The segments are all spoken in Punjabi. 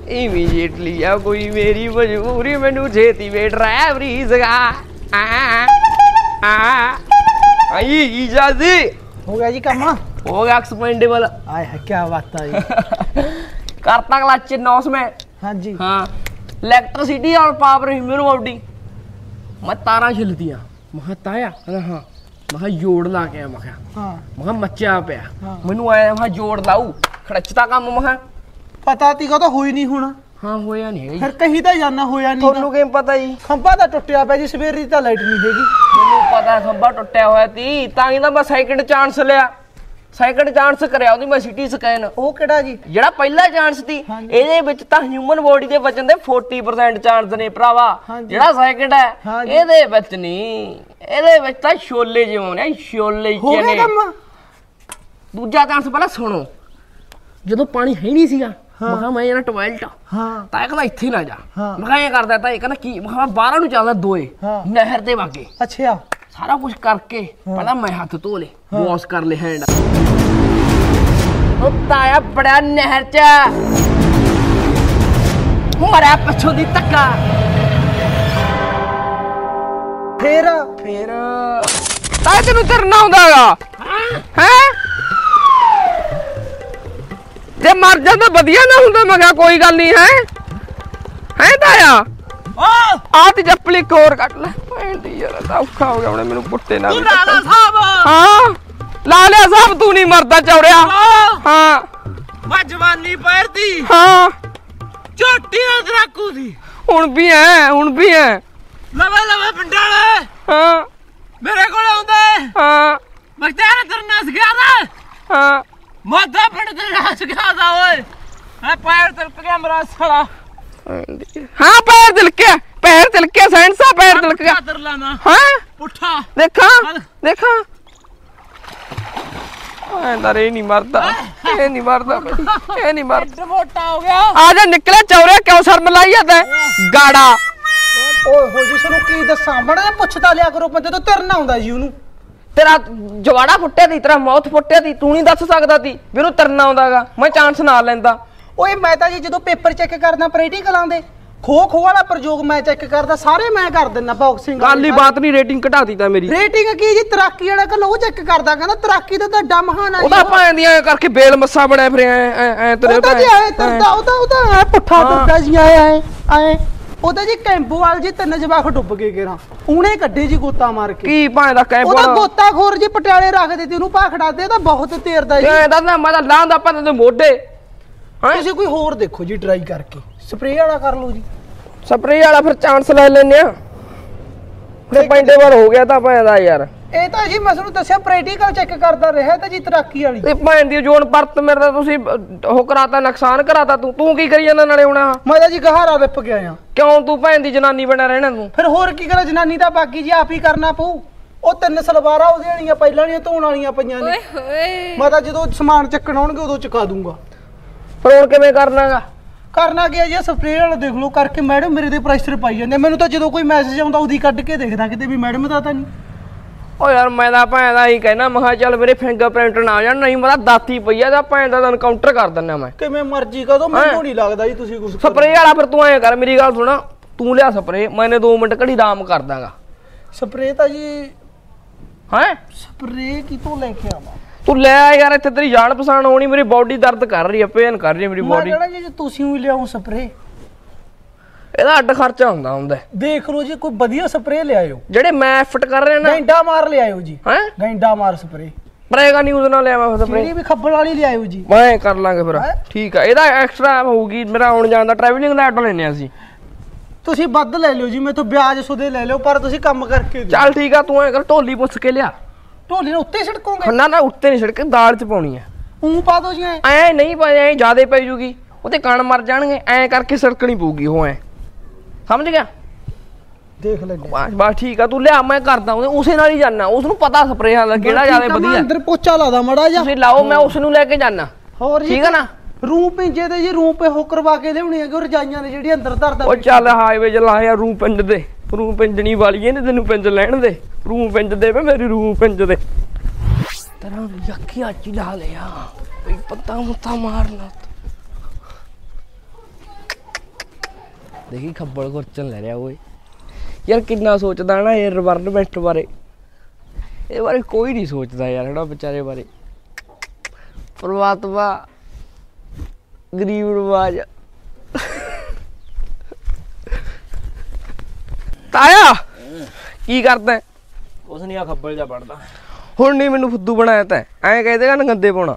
इमीडिएटली या कोई मेरी मजबूरी मैनू छेती वे ड्राइवरी सगा आई इजाजी हो गया जी काम हो गया एक्सपेंडेबल आय है क्या बात है करता क्लच नॉस में हाँ जी हाँ इलेक्ट्रिसिटी और पावर ह्यूमन बॉडी मैं तारा छिलतियां महा ताया हाँ महा जोड़ ला के महा मच्चा पे मैनू आया महा जोड़ लाऊ खड़चता काम महा पता ती तो हो ही नहीं होना हाँ होया नहीं फिर कहीं तो जाना होया नहीं थोनू किवें पता जी खंभा तो टुटिया पे जी सवेर दी तो लाइट नहीं हैगी मैनू पता खंभा टुटिया होया ती तां ही मैं सेकंड चांस लिया सेकंड चांस करया ओदी मैं सिटी स्कैन ਉਹ ਕਿਹੜਾ ਜੀ ਜਿਹੜਾ ਪਹਿਲਾ ਚਾਂਸ ਸੀ ਇਹਦੇ ਵਿੱਚ ਤਾਂ ਹਿਊਮਨ ਬੋਡੀ ਦੇ ਬਚਣ ਦੇ 40% ਚਾਂਸ ਨੇ ਭਰਾਵਾ ਜਿਹੜਾ ਸੈਕੰਡ ਹੈ ਇਹਦੇ ਵਿੱਚ ਨਹੀਂ ਇਹਦੇ ਵਿੱਚ ਤਾਂ ਛੋਲੇ ਜਿਉਂ ਨੇ ਛੋਲੇ ਹੋ ਗਿਆ ਕੰਮ ਦੂਜਾ ਚਾਂਸ ਪਹਿਲਾਂ ਸੁਣੋ ਜਦੋਂ ਪਾਣੀ ਹੈ ਨਹੀਂ ਸੀਗਾ ਮੈਂ ਕਿਹਾ ਮੈਂ ਜਾਣਾ ਟਾਇਲਟ ਹਾਂ ਤਾਂ ਇਹ ਕਹਿੰਦਾ ਇੱਥੇ ਨਾ ਜਾ ਮੈਂ ਕਿਹਾ ਇਹ ਕਰਦਾ ਤਾਂ ਇਹ ਕਹਿੰਦਾ ਕੀ ਮੈਂ ਕਿਹਾ ਬਾਹਰ ਨੂੰ ਚੱਲਦਾ ਦੋਏ ਨਹਿਰ ਦੇ ਵਾਗੇ ਅੱਛਾ ਸਾਰਾ ਕੁਝ ਕਰਕੇ ਪਹਿਲਾਂ ਮੈਂ ਹੱਥ ਧੋ ਲੇ ਵਾਸ਼ ਕਰ ਲੇ ਹੈਂਡ ਉਹ ਤਾਇਆ ਬੜਾ ਨਹਿਰ ਚ ਮਰਿਆ ਪਿੱਛੋਂ ਦੀ ਧੱਕਾ ਫੇਰ ਤਾਇਆ ਤੈਨੂੰ ਤਰਨਾ ਆਉਂਦਾਗਾ ਹੈ ਜੇ ਮਰ ਜਾਂਦਾ ਵਧੀਆ ਨਾ ਹੁੰਦਾ ਮੈਂ ਕਿਹਾ ਕੋਈ ਗੱਲ ਨਹੀਂ ਹੈ ਤਾਇਆ ਆ ਤੇ ਜੱਪਲੀ ਕੋਰ ਕੱਟ ਲੈ ਪੈਂਦੀ ਯਾਰ ਤਾਂ ਔਖਾ ਹੋ ਗਿਆ ਹੁਣ ਮੈਨੂੰ ਪੁੱਟੇ ਨਾ ਲਾਲਾ ਸਾਹਿਬ ਹਾਂ ਲਾ ਲਿਆ ਸਾਹਿਬ ਤੂੰ ਨਹੀਂ ਮਰਦਾ ਚੌੜਿਆ ਹਾਂ ਮੈਂ ਜਵਾਨੀ ਪੈਰਦੀ ਹਾਂ ਝੋਟੀਆਂ ਦਰਾਕੂ ਦੀ ਹੁਣ ਵੀ ਹੈ ਲਵੇ ਪਿੰਡਾਲੇ ਹਾਂ ਮੇਰੇ ਕੋਲ ਆਉਂਦੇ ਹਾਂ ਮੈਂ ਤੇਰੇ ਤਰਨਾ ਸਿਖਾਦਾ ਹਾਂ ਮਾਦਾ ਪਿੰਡ ਤੇ ਨਾ ਸਿਖਾਦਾ ਓਏ ਹੈ ਪੈਰ ਤਿਲਕ ਗਿਆ ਮੇਰਾ ਸਾਲਾ हाँ पैर तिलके साइंसा पैर तिलक गया हाँ पुट्ठा देखा ये नहीं मरदा मोटा हो गया आजा निकले चौरे क्यों शर्म लाई जाता है गाड़ा ओए हो जी सुनो की दसा बड़ा पुछता लिया करो बंदे तो तरना आउंदा जी ओनू तेरा जवाड़ा फुट्टिया दी तेरा मौत फुट्टिया दी तू नहीं दस सकदा ती भी ओनू तरना आउंदागा मैं चांस ना लैंदा ਓਏ ਮੈਂ ਤਾਂ ਜੀ ਜਦੋਂ ਪੇਪਰ ਚੈੱਕ ਕਰਦਾ ਪ੍ਰੈਕਟੀਕਲਾਂ ਦੇ ਖੋ ਵਾਲਾ ਪ੍ਰਯੋਗ ਮੈਂ ਚੈੱਕ ਕਰਦਾ ਸਾਰੇ ਮੈਂ ਕਰ ਦਿੰਦਾ ਬਾਕਸਿੰਗ ਗੱਲ ਹੀ ਬਾਤ ਨਹੀਂ ਰੇਟਿੰਗ ਘਟਾਤੀ ਤਾਂ ਮੇਰੀ ਰੇਟਿੰਗ ਕੀ ਜੀ ਤਰਾਕੀ ਵਾਲਾ ਕੱਲ ਉਹ ਚੈੱਕ ਕਰਦਾ ਕਹਿੰਦਾ ਤਰਾਕੀ ਦਾ ਤਾਂ ਮਹਾਨ ਆ ਉਹਦਾ ਭਾਂ ਦੀਆਂ ਕਰਕੇ ਬੇਲ ਮੱਸਾ ਬਣਿਆ ਫਿਰ ਐ ਤੇਰੇ ਉਹਦਾ ਜੀ ਐ ਤਰਦਾ ਉਹਦਾ ਐ ਪੁੱਠਾ ਤੁਰਦਾ ਜੀ ਐ ਉਹਦਾ ਜੀ ਕੈਂਪੋਵਾਲ ਜੀ ਤਿੰਨ ਜਵਾਖ ਡੁੱਬ ਗਏ ਗੇਰਾ ਉਹਨੇ ਕੱਢੇ ਜੀ ਗੋਤਾ ਮਾਰ ਕੇ ਕੀ ਭਾਂ ਦਾ ਕੈਂਪੋਵਾਲ ਉਹਦਾ ਗੋਤਾ ਖੋਰ ਜੀ ਪਟਿਆਲੇ ਰੱਖ ਦਿੱਤੀ ਉਹਨੂੰ ਭਾਖੜਾਦੇ ਤਾਂ ਬਹੁਤ ਤੇਰਦਾ ਜੀ ਐ ਤਾਂ ਮੈਂ ਤਾਂ ਲਾਂਦਾ ਭਾਂ ਦੇ ਮੋਢੇ ਤੁਸੀਂ ਕੋਈ ਹੋਰ ਦੇਖੋ ਜੀ ਟਰਾਈ ਕਰਕੇ ਸਪਰੇਅ ਵਾਲਾ ਕਰ ਲਓ ਜੀ ਸਪਰੇਅ ਵਾਲਾ ਫਿਰ ਚਾਂਸ ਲੈ ਲੈਨੇ ਆ ਫਿਰ ਪੈਂਡੇਬਲ ਹੋ ਗਿਆ ਤਾਂ ਭਾਂਦਾ ਯਾਰ ਇਹ ਤਾਂ ਜੀ ਮੈਂ ਤੁਹਾਨੂੰ ਦੱਸਿਆ ਪ੍ਰੈਕਟੀਕਲ ਚੈੱਕ ਕਰਦਾ ਰਿਹਾ ਤਾਂ ਜੀ ਤਰਾਕੀ ਵਾਲੀ ਤੇ ਭਾਂ ਦੀ ਜੋਨ ਪਰਤ ਮੇਰੇ ਤਾਂ ਤੁਸੀਂ ਉਹ ਕਰਾਤਾ ਨੁਕਸਾਨ ਕਰਾਤਾ ਤੂੰ ਕੀ ਕਰੀ ਜਾਂਦਾ ਨਾਲੇ ਹੁਣ ਮੈਂ ਤਾਂ ਜੀ ਗਹਾਰਾ ਵਿਪ ਗਿਆ ਆ ਕਿਉਂ ਤੂੰ ਭਾਂ ਦੀ ਜਨਾਨੀ ਬਣਾ ਰਹਿਣਾ ਤੂੰ ਫਿਰ ਹੋਰ ਕੀ ਕਰਾਂ ਜਨਾਨੀ ਤਾਂ ਬਾਕੀ ਜੀ ਆਪ ਹੀ ਕਰਨਾ ਪਊ ਉਹ ਤਿੰਨ ਸਲਵਾਰਾਂ ਉਹਦੇ ਵਾਲੀਆਂ ਪਹਿਲਾਂ ਵਾਲੀਆਂ ਧੋਣ ਵਾਲੀਆਂ ਪਈਆਂ ਨੇ ਮੈਂ ਤਾਂ ਜਦੋਂ ਸਮਾਨ ਚੱਕਣ ਆਉਣਗੇ ਉਦੋਂ ਚੁਕਾ ਦੂੰਗਾ ਪਰ ਹੁਣ ਕਿਵੇਂ ਕਰਨਾ ਕੀ ਜੀ ਸਪਰੇਅ ਵਾਲਾ ਦੇਖ ਲਓ ਕਰਕੇ ਮੈਡਮ ਮੇਰੇ ਤੇ ਪ੍ਰੈਸ਼ਰ ਪਾਈ ਜਾਂਦੇ ਮੈਨੂੰ ਤਾਂ ਜਦੋਂ ਕੋਈ ਮੈਸੇਜ ਆਉਂਦਾ ਉਹਦੀ ਕੱਢ ਕੇ ਦੇਖਦਾ ਕਿਤੇ ਵੀ ਮੈਡਮ ਦਾ ਤਾਂ ਨਹੀਂ ਓ ਯਾਰ ਮੈਂ ਤਾਂ ਭੈਣ ਦਾ ਹੀ ਕਹਿਣਾ ਮਹਾ ਚੱਲ ਮੇਰੇ ਫਿੰਗਰਪ੍ਰਿੰਟ ਨਾ ਆ ਜਾਣ ਨਹੀਂ ਮੈਂ ਤਾਂ ਦਾਤੀ ਪਈ ਆ ਤਾਂ ਭੈਣ ਦਾ ਐਨਕਾਊਂਟਰ ਕਰ ਦਿੰਨਾ ਮੈਂ ਕਿਵੇਂ ਮਰਜ਼ੀ ਕਦੋਂ ਮੈਨੂੰ ਨਹੀਂ ਲੱਗਦਾ ਜੀ ਤੁਸੀਂ ਕੁਝ ਸਪਰੇਅ ਵਾਲਾ ਫਿਰ ਤੂੰ ਐਂ ਕਰ ਮੇਰੀ ਗੱਲ ਸੁਣਾ ਤੂੰ ਲਿਆ ਸਪਰੇਅ ਮੈਨੇ 2 ਮਿੰਟ ਘੜੀ ਆਰਾਮ ਕਰ ਦਾਂਗਾ ਸਪਰੇਅ ਤਾਂ ਜੀ ਹੈ ਸਪਰੇਅ ਕਿਤੋਂ ਲੈ ਕੇ ਆਵਾਂ ਤੂੰ ਲੈ ਆ ਯਾਰ ਇੱਥੇ ਤੇਰੀ ਜਾਣ ਪਛਾਣ ਹੋਣੀ ਮੇਰੀ ਬਾਡੀ ਦਰਦ ਕਰ ਰਹੀ ਹੈ ਪੇਨ ਕਰ ਰਹੀ ਹੈ ਮੇਰੀ ਬਾਡੀ ਮੈਂ ਕਹਿੰਦਾ ਜੀ ਤੁਸੀਂ ਵੀ ਲਿਆਓ ਸਪਰੇਅ ਇਹਦਾ ਅੱਡ ਖਰਚਾ ਹੁੰਦਾ ਦੇਖ ਲਓ ਜੀ ਕੋਈ ਵਧੀਆ ਸਪਰੇਅ ਲਿਆਇਓ ਜਿਹੜੇ ਮੈਂ ਫਿੱਟ ਕਰ ਰਿਹਾ ਨਾ ਗੈਂਡਾ ਮਾਰ ਲਿਆਇਓ ਜੀ ਹੈ ਗੈਂਡਾ ਮਾਰ ਸਪਰੇਅ ਪ੍ਰੇਗਾ ਨਹੀਂ ਉਹਦੇ ਨਾਲ ਲਿਆਵਾਂ ਸਪਰੇਅ ਜਿਹੜੀ ਵੀ ਖੱਬਲ ਵਾਲੀ ਲਿਆਇਓ ਜੀ ਮੈਂ ਕਰ ਲਾਂਗੇ ਫਿਰ ਠੀਕ ਆ ਇਹਦਾ ਐਕਸਟਰਾ ਹੋਊਗੀ ਮੇਰਾ ਆਉਣ ਜਾਣ ਦਾ ਟਰੈਵਲਿੰਗ ਦਾ ਆਟੋ ਲੈਣੇ ਅਸੀਂ ਤੁਸੀਂ ਵੱਧ ਲੈ ਲਿਓ ਜੀ ਮੈਥੋਂ ਵਿਆਜ ਸੁਦੇ ਲੈ ਲਿਓ ਪਰ ਤੁਸੀਂ ਕੰਮ ਕਰਕੇ ਚੱਲ ਠੀਕ ਆ ਤੂੰ ਐ ਕਰ ਢੋਲੀ ਪੁੱਛ ਕੇ ਲਿਆ ਢੋਲੀ ਨੂੰ ਉੱਤੇ ਛਿੜਕੋਗੇ ਨਾ ਉੱਤੇ ਨਹੀਂ ਛਿੜਕੇ ਦਾਲ ਚ ਪਾਉਣੀ ਆ ਪਾ ਦੋ ਜੀ ਐ ਨਹੀਂ ਪਾਏ ਐ ਜਿਆਦੇ ਪੈ ਜੂਗੀ ਉਹਦੇ ਕਣ ਮਰ ਜਾਣਗੇ ਐ ਕਰਕੇ ਸੜਕਣੀ ਪਊਗੀ ਉਹ ਐ ਸਮਝ ਗਿਆ ਦੇਖ ਲੈ ਬਸ ਠੀਕ ਆ ਤੂੰ ਲਿਆ ਮੈਂ ਕਰਦਾ ਉਸੇ ਨਾਲ ਹੀ ਜਾਣਾ ਉਸ ਨੂੰ ਪਤਾ ਸਪਰੇਹਾਂ ਦਾ ਕਿਹੜਾ ਜਿਆਦਾ ਵਧੀਆ ਅੰਦਰ ਪੋਚਾ ਲਾਦਾ ਮੜਾ ਜਾ ਤੁਸੀਂ ਲਾਓ ਮੈਂ ਉਸ ਨੂੰ ਲੈ ਕੇ ਜਾਣਾ ਹੋਰ ਠੀਕ ਆ ਨਾ ਰੂਮ ਪਿੰਜੇ ਤੇ ਜੀ ਰੂਮ ਪੇ ਹੋ ਕਰਵਾ ਕੇ ਲਿਆਉਣੀ ਹੈ ਕਿ ਰਜਾਈਆਂ ਨੇ ਜਿਹੜੀ ਅੰਦਰ ਧਰਦਾ ਉਹ ਚੱਲ ਹਾਈਵੇ ਚ ਲਾਇਆ ਰੂਮ ਪਿੰਡ ਦੇ ਰੂਮ ਪਿੰਜਣੀ ਵਾਲੀ ਇਹਨੇ ਤੈਨੂੰ ਪਿੰਜ ਲੈਣ ਦੇ ਰੂਮ ਪਿੰਜ ਦੇ ਵੇ ਮੇਰੀ ਰੂਮ ਪਿੰਜ ਦੇ ਤੇਰਾ ਯੱਕੀ ਅੱਜ ਲਾ ਲਿਆ ਕੋਈ ਪੱਤਾ ਮੁੱਤਾ ਮਾਰਨਾ ਦੇਖੀ ਖੱਬਲ ਖੁਰਚਣ ਲੈ ਰਿਹਾ ਓਏ ਯਾਰ ਕਿੰਨਾ ਸੋਚਦਾ ਨਾ ਇਹ ਗਵਰਨਮੈਂਟ ਬਾਰੇ ਇਹ ਬਾਰੇ ਕੋਈ ਨਹੀਂ ਸੋਚਦਾ ਯਾਰ ਹਨਾ ਵਿਚਾਰੇ ਬਾਰੇ ਪਰਮਾਤਮਾ ਗਰੀਬ ਨਵਾਜ ਤਾਇਆ ਕੀ ਕਰਦਾ ਕੁਛ ਨਹੀਂ ਆ ਖੱਬਲ ਜਾ ਪੜਦਾ ਹੁਣ ਨਹੀਂ ਮੈਨੂੰ ਫੁੱਦੂ ਬਣਾਇਆ ਤੈਂ ਐਂ ਕਹਿ ਦੇਗਾ ਨੰਗੰਦੇ ਪਾਉਣਾ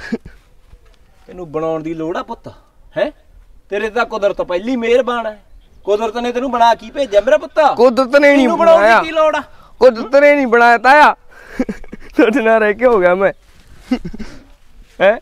ਤੈਨੂੰ ਬਣਾਉਣ ਦੀ ਲੋੜ ਆ ਪੁੱਤ ਹੈ ਤੇਰੇ ਤਾਂ ਕੁਦਰਤ ਪਹਿਲੀ ਮਿਹਰਬਾਨ ਹੈ ਕੁਦਰਤ ਨੇ ਤੈਨੂੰ ਬਣਾ ਕੀ ਭੇਜਿਆ ਮੇਰਾ ਪੁੱਤ ਕੁਦਰਤ ਨੇ ਨਹੀਂ ਬਣਾਇਆ ਕੀ ਲੋੜ ਆ ਕੁਦਰਤ ਨੇ ਨਹੀਂ ਬਣਾਇਆ ਤਾਇਆ ਤੁਹਾਡੇ ਨਾਲ ਰਹਿ ਕੇ ਹੋ ਗਿਆ ਮੈਂ ਹੈ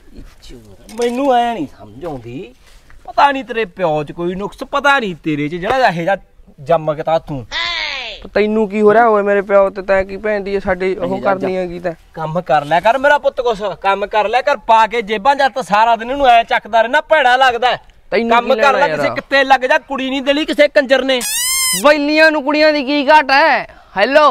ਮੈਨੂੰ ਆਇਆ ਨਹੀਂ ਸਮਝ ਆਉਂਦੀ ਪਤਾ ਨਹੀਂ ਤੇਰੇ ਪਿਓ 'ਚ ਕੋਈ ਨੁਕਸ ਪਤਾ ਨਹੀਂ ਤੇਰੇ 'ਚ ਜਿਹੜਾ ਇਹੋ ਜਿਹਾ ਜੰਮ ਕੇ ਤਾ ਤੂੰ ਤੈਨੂੰ ਕੀ ਹੋ ਰਿਹਾ ਓਏ ਮੇਰੇ ਪਿਓ ਤੇ ਤੈਂ ਕੀ ਭੈਣਦੀ ਸਾਡੀ ਉਹ ਕਰਨੀ ਹੈਗੀ ਤੈਂ ਕੰਮ ਕਰ ਲਿਆ ਕਰ ਮੇਰਾ ਪੁੱਤ ਕੁਛ ਕੰਮ ਕਰ ਲਿਆ ਕਰ ਪਾ ਕੇ ਜੇਬਾਂ ਜੱਤ ਸਾਰਾ ਦਿਨ ਇਹਨੂੰ ਐ ਚੱਕਦਾ ਰਹਿਣਾ ਭੈੜਾ ਲੱਗਦਾ ਕੰਮ ਕਰ ਲੈ ਕਿਸੇ ਕਿੱਤੇ ਲੱਗ ਜਾ ਕੁੜੀ ਨਹੀਂ ਦੇਣੀ ਕਿਸੇ ਕੰਜਰ ਨੇ ਬੈਲੀਆਂ ਨੂੰ ਕੁੜੀਆਂ ਦੀ ਕੀ ਘਾਟ ਹੈ ਹੈਲੋ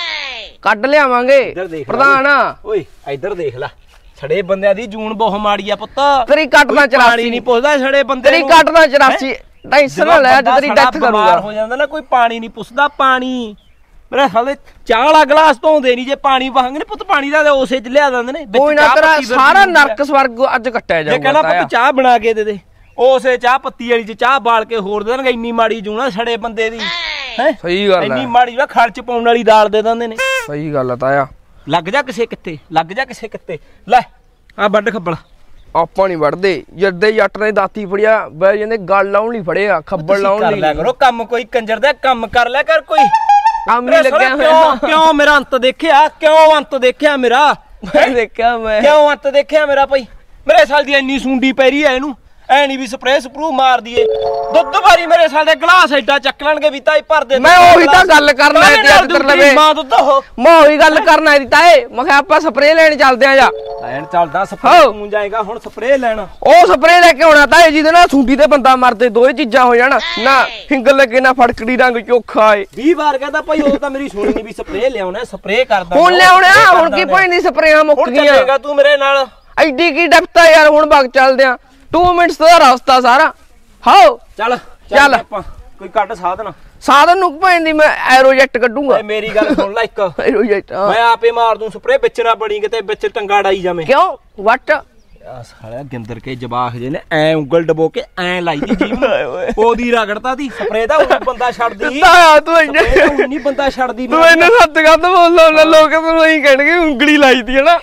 ਕੱਢ ਲਿਆਵਾਂਗੇ ਪ੍ਰਧਾਨ ਓਏ ਇੱਧਰ ਦੇਖ ਲੈ ਛੜੇ ਬੰਦਿਆਂ ਦੀ ਜੂਨ ਬਹੁਤ ਮਾੜੀ ਆ ਪੁੱਤ ਤੇਰੀ ਕੱਟਣਾ 84 ਨਹੀਂ ਪੁੱਛਦਾ ਛੜੇ ਬੰਦੇ ਤੇਰੀ ਕੱਟਣਾ 84 ਟੈਨਸ਼ਨ ਲੈ ਅੱਜ ਤੇਰੀ ਡੈਥ ਕਰੂੰਗਾ ਹੋ ਜਾਂਦਾ ਨਾ ਕੋਈ ਪਾਣੀ ਨਹੀਂ ਪੁੱਛਦਾ ਪਾਣੀ ਮੇਰੇ ਹਾਲੇ ਚਾਹ ਵਾਲਾ ਗਲਾਸ ਧੋਂਦੇ ਨਹੀਂ ਜੇ ਪਾਣੀ ਵਾਂਗੇ ਨੇ ਪੁੱਤ ਪਾਣੀ ਦਾ ਉਸੇ ਚ ਲਿਆ ਦਿੰਦੇ ਨੇ ਕੋਈ ਨਾ ਤੇਰਾ ਸਾਰਾ ਨਰਕ ਸਵਰਗ ਅੱਜ ਕੱਟਿਆ ਜਾਊਗਾ ਜੇ ਕਹਿੰਦਾ ਪੁੱਤ ਚਾਹ ਬਣਾ ਕੇ ਦੇ ਦੇ ਉਸੇ ਚਾਹ ਪੱਤੀ ਵਾਲੀ ਚ ਚਾਹ ਬਾਲ ਕੇ ਹੋਰ ਦੇ ਦੇਣਗੇ ਇੰਨੀ ਮਾੜੀ ਜੂਣਾ ਛੜੇ ਬੰਦੇ ਦੀ ਹੈ ਸਹੀ ਗੱਲ ਹੈ ਇੰਨੀ ਮਾੜੀ ਜਿਹੜਾ ਖਰਚ ਪਾਉਣ ਵਾਲੀ ਦਾਲ ਦੇ ਦਿੰਦੇ ਨੇ ਸਹੀ ਗੱਲ ਆ ਤਾਇਆ ਲੱਗ ਜਾ ਕਿਸੇ ਕਿੱਤੇ ਲੱਗ ਜਾ ਕਿਸੇ ਕਿੱਤੇ ਲੈ ਆ ਵੱਡ ਖੱਬਲ ਆਪਾਂ ਨਹੀਂ ਵੜਦੇ ਜੱਦੇ ਜੱਟ ਨੇ ਦਾਤੀ ਫੜਿਆ ਬੈ ਜਾਂਦੇ ਗੱਲ ਲਾਉਣ ਲਈ ਫੜਿਆ ਖੱਬਲ ਲਾਉਣ ਲਈ ਲੈ ਕਰੋ ਕੰਮ ਕੋਈ ਕੰਜਰ ਦਾ ਕੰਮ ਕਰ ਲਿਆ ਕਰ ਕੋਈ ਕੰਮ ਨਹੀਂ ਲੱਗਿਆ ਕਿਉਂ ਮੇਰਾ ਅੰਤ ਦੇਖਿਆ ਕਿਉਂ ਅੰਤ ਦੇਖਿਆ ਮੇਰਾ ਦੇਖਿਆ ਮੈਂ ਕਿਉਂ ਅੰਤ ਦੇਖਿਆ ਮੇਰਾ ਭਾਈ ਮੇਰੇ ਸਾਲ ਦੀ ਇੰਨੀ ਸੁੰਡੀ ਪੈ ਰਹੀ ਐ ਇਹਨੂੰ ਐ ਨਹੀਂ ਵੀ ਸਪਰੇਅ ਸਪਰੂ ਮਾਰ ਦਈਏ ਦੁੱਧ ਵਾਰੀ ਮੇਰੇ ਸਾਲ ਦੇ ਗਲਾਸ ਐਡਾ ਚੱਕ ਲੈਣਗੇ ਵੀ ਤਾਈ ਭਰ ਦੇ ਮੈਂ ਉਹੀ ਤਾਂ ਗੱਲ ਕਰਨਾ ਹੈ ਤੇ ਅੰਦਰ ਲਵੇ ਮਾਂ ਦੁੱਧ ਉਹ ਮੈਂ ਉਹੀ ਗੱਲ ਕਰਨਾ ਹੈ ਤਾਏ ਮੈਂ ਕਿਹਾ ਆਪਾਂ ਸਪਰੇਅ ਲੈਣ ਚੱਲਦੇ ਆ ਜਾ ਲੈਣ ਚੱਲਦਾ ਸਪਰੇਅ ਤੂੰ ਜਾਏਗਾ ਹੁਣ ਸਪਰੇਅ ਲੈਣ ਉਹ ਸਪਰੇਅ ਲੈ ਕੇ ਆਉਣਾ ਤਾਏ ਜਿਹਦੇ ਨਾਲ ਸੁੰਡੀ ਤੇ ਬੰਦਾ ਮਰਦੇ ਦੋਏ ਚੀਜ਼ਾਂ ਹੋ ਜਾਣ ਨਾ ਫਿੰਗਰ ਲੱਗੇ ਨਾ ਫੜਕੜੀ ਰੰਗ ਚੋਖਾ ਏ 20 ਵਾਰ ਕਹਿੰਦਾ ਭਾਈ ਉਹ ਤਾਂ ਮੇਰੀ ਸੁਣੀ ਨਹੀਂ ਵੀ ਸਪਰੇਅ ਲਿਆਉਣਾ ਸਪਰੇਅ ਕਰਦਾ ਹੁਣ ਲਿਆਉਣਾ ਹੁਣ ਕੀ ਪੈਂਦੀ ਸਪਰੇਆਂ ਮੁੱਕ ਗਈਆਂ ਚੱਲੇਗਾ ਤੂੰ ਮੇਰੇ ਨਾਲ ਐਡੀ ਕੀ ਡੱਪਤਾ ਯਾਰ ਹੁਣ ਵਗ ਚੱਲਦੇ ਆ 2 ਮਿੰਟਸ ਦਾ ਰਸਤਾ ਸਾਰਾ ਹਾਓ ਚੱਲ ਆਪਾਂ ਕੋਈ ਕੱਢ ਸਾਧਨ ਨੂੰ ਪੈਂਦੀ ਮੈਂ ਐਰੋਜੈਟ ਕੱਢੂਗਾ ਮੇਰੀ ਗੱਲ ਸੁਣ ਲੈ ਇੱਕ ਐਰੋਜੈਟ ਮੈਂ ਆਪੇ ਮਾਰ ਦੂੰ ਸਪਰੇਅ ਵਿੱਚ ਨਾ ਬਣੀ ਕਿਤੇ ਵਿੱਚ ਟੰਗਾ ਡਾਈ ਜਾਵੇਂ ਕਿਉਂ ਵੱਟ ਆ ਸਾਲਿਆ ਗਿੰਦਰ ਕੇ ਜਵਾਖ ਜੇ ਨੇ ਐ ਉਂਗਲ ਡਬੋ ਕੇ ਐ ਲਾਈ ਦੀ ਜੀਭ ਉਹਦੀ ਰਗੜਤਾ ਦੀ ਸਪਰੇਅ ਦਾ ਉਹ ਬੰਦਾ ਛੱਡਦੀ ਤਾਇਆ ਤੂੰ ਨਹੀਂ ਬੰਦਾ ਛੱਡਦੀ ਤੂੰ ਇਹਨੇ ਸੱਤ ਗੱਦ ਬੋਲਦਾ ਲੋਕ ਤੈਨੂੰ ਇਹੀ ਕਹਿਣਗੇ ਉਂਗਲੀ ਲਾਈ ਤੀ ਹਨਾ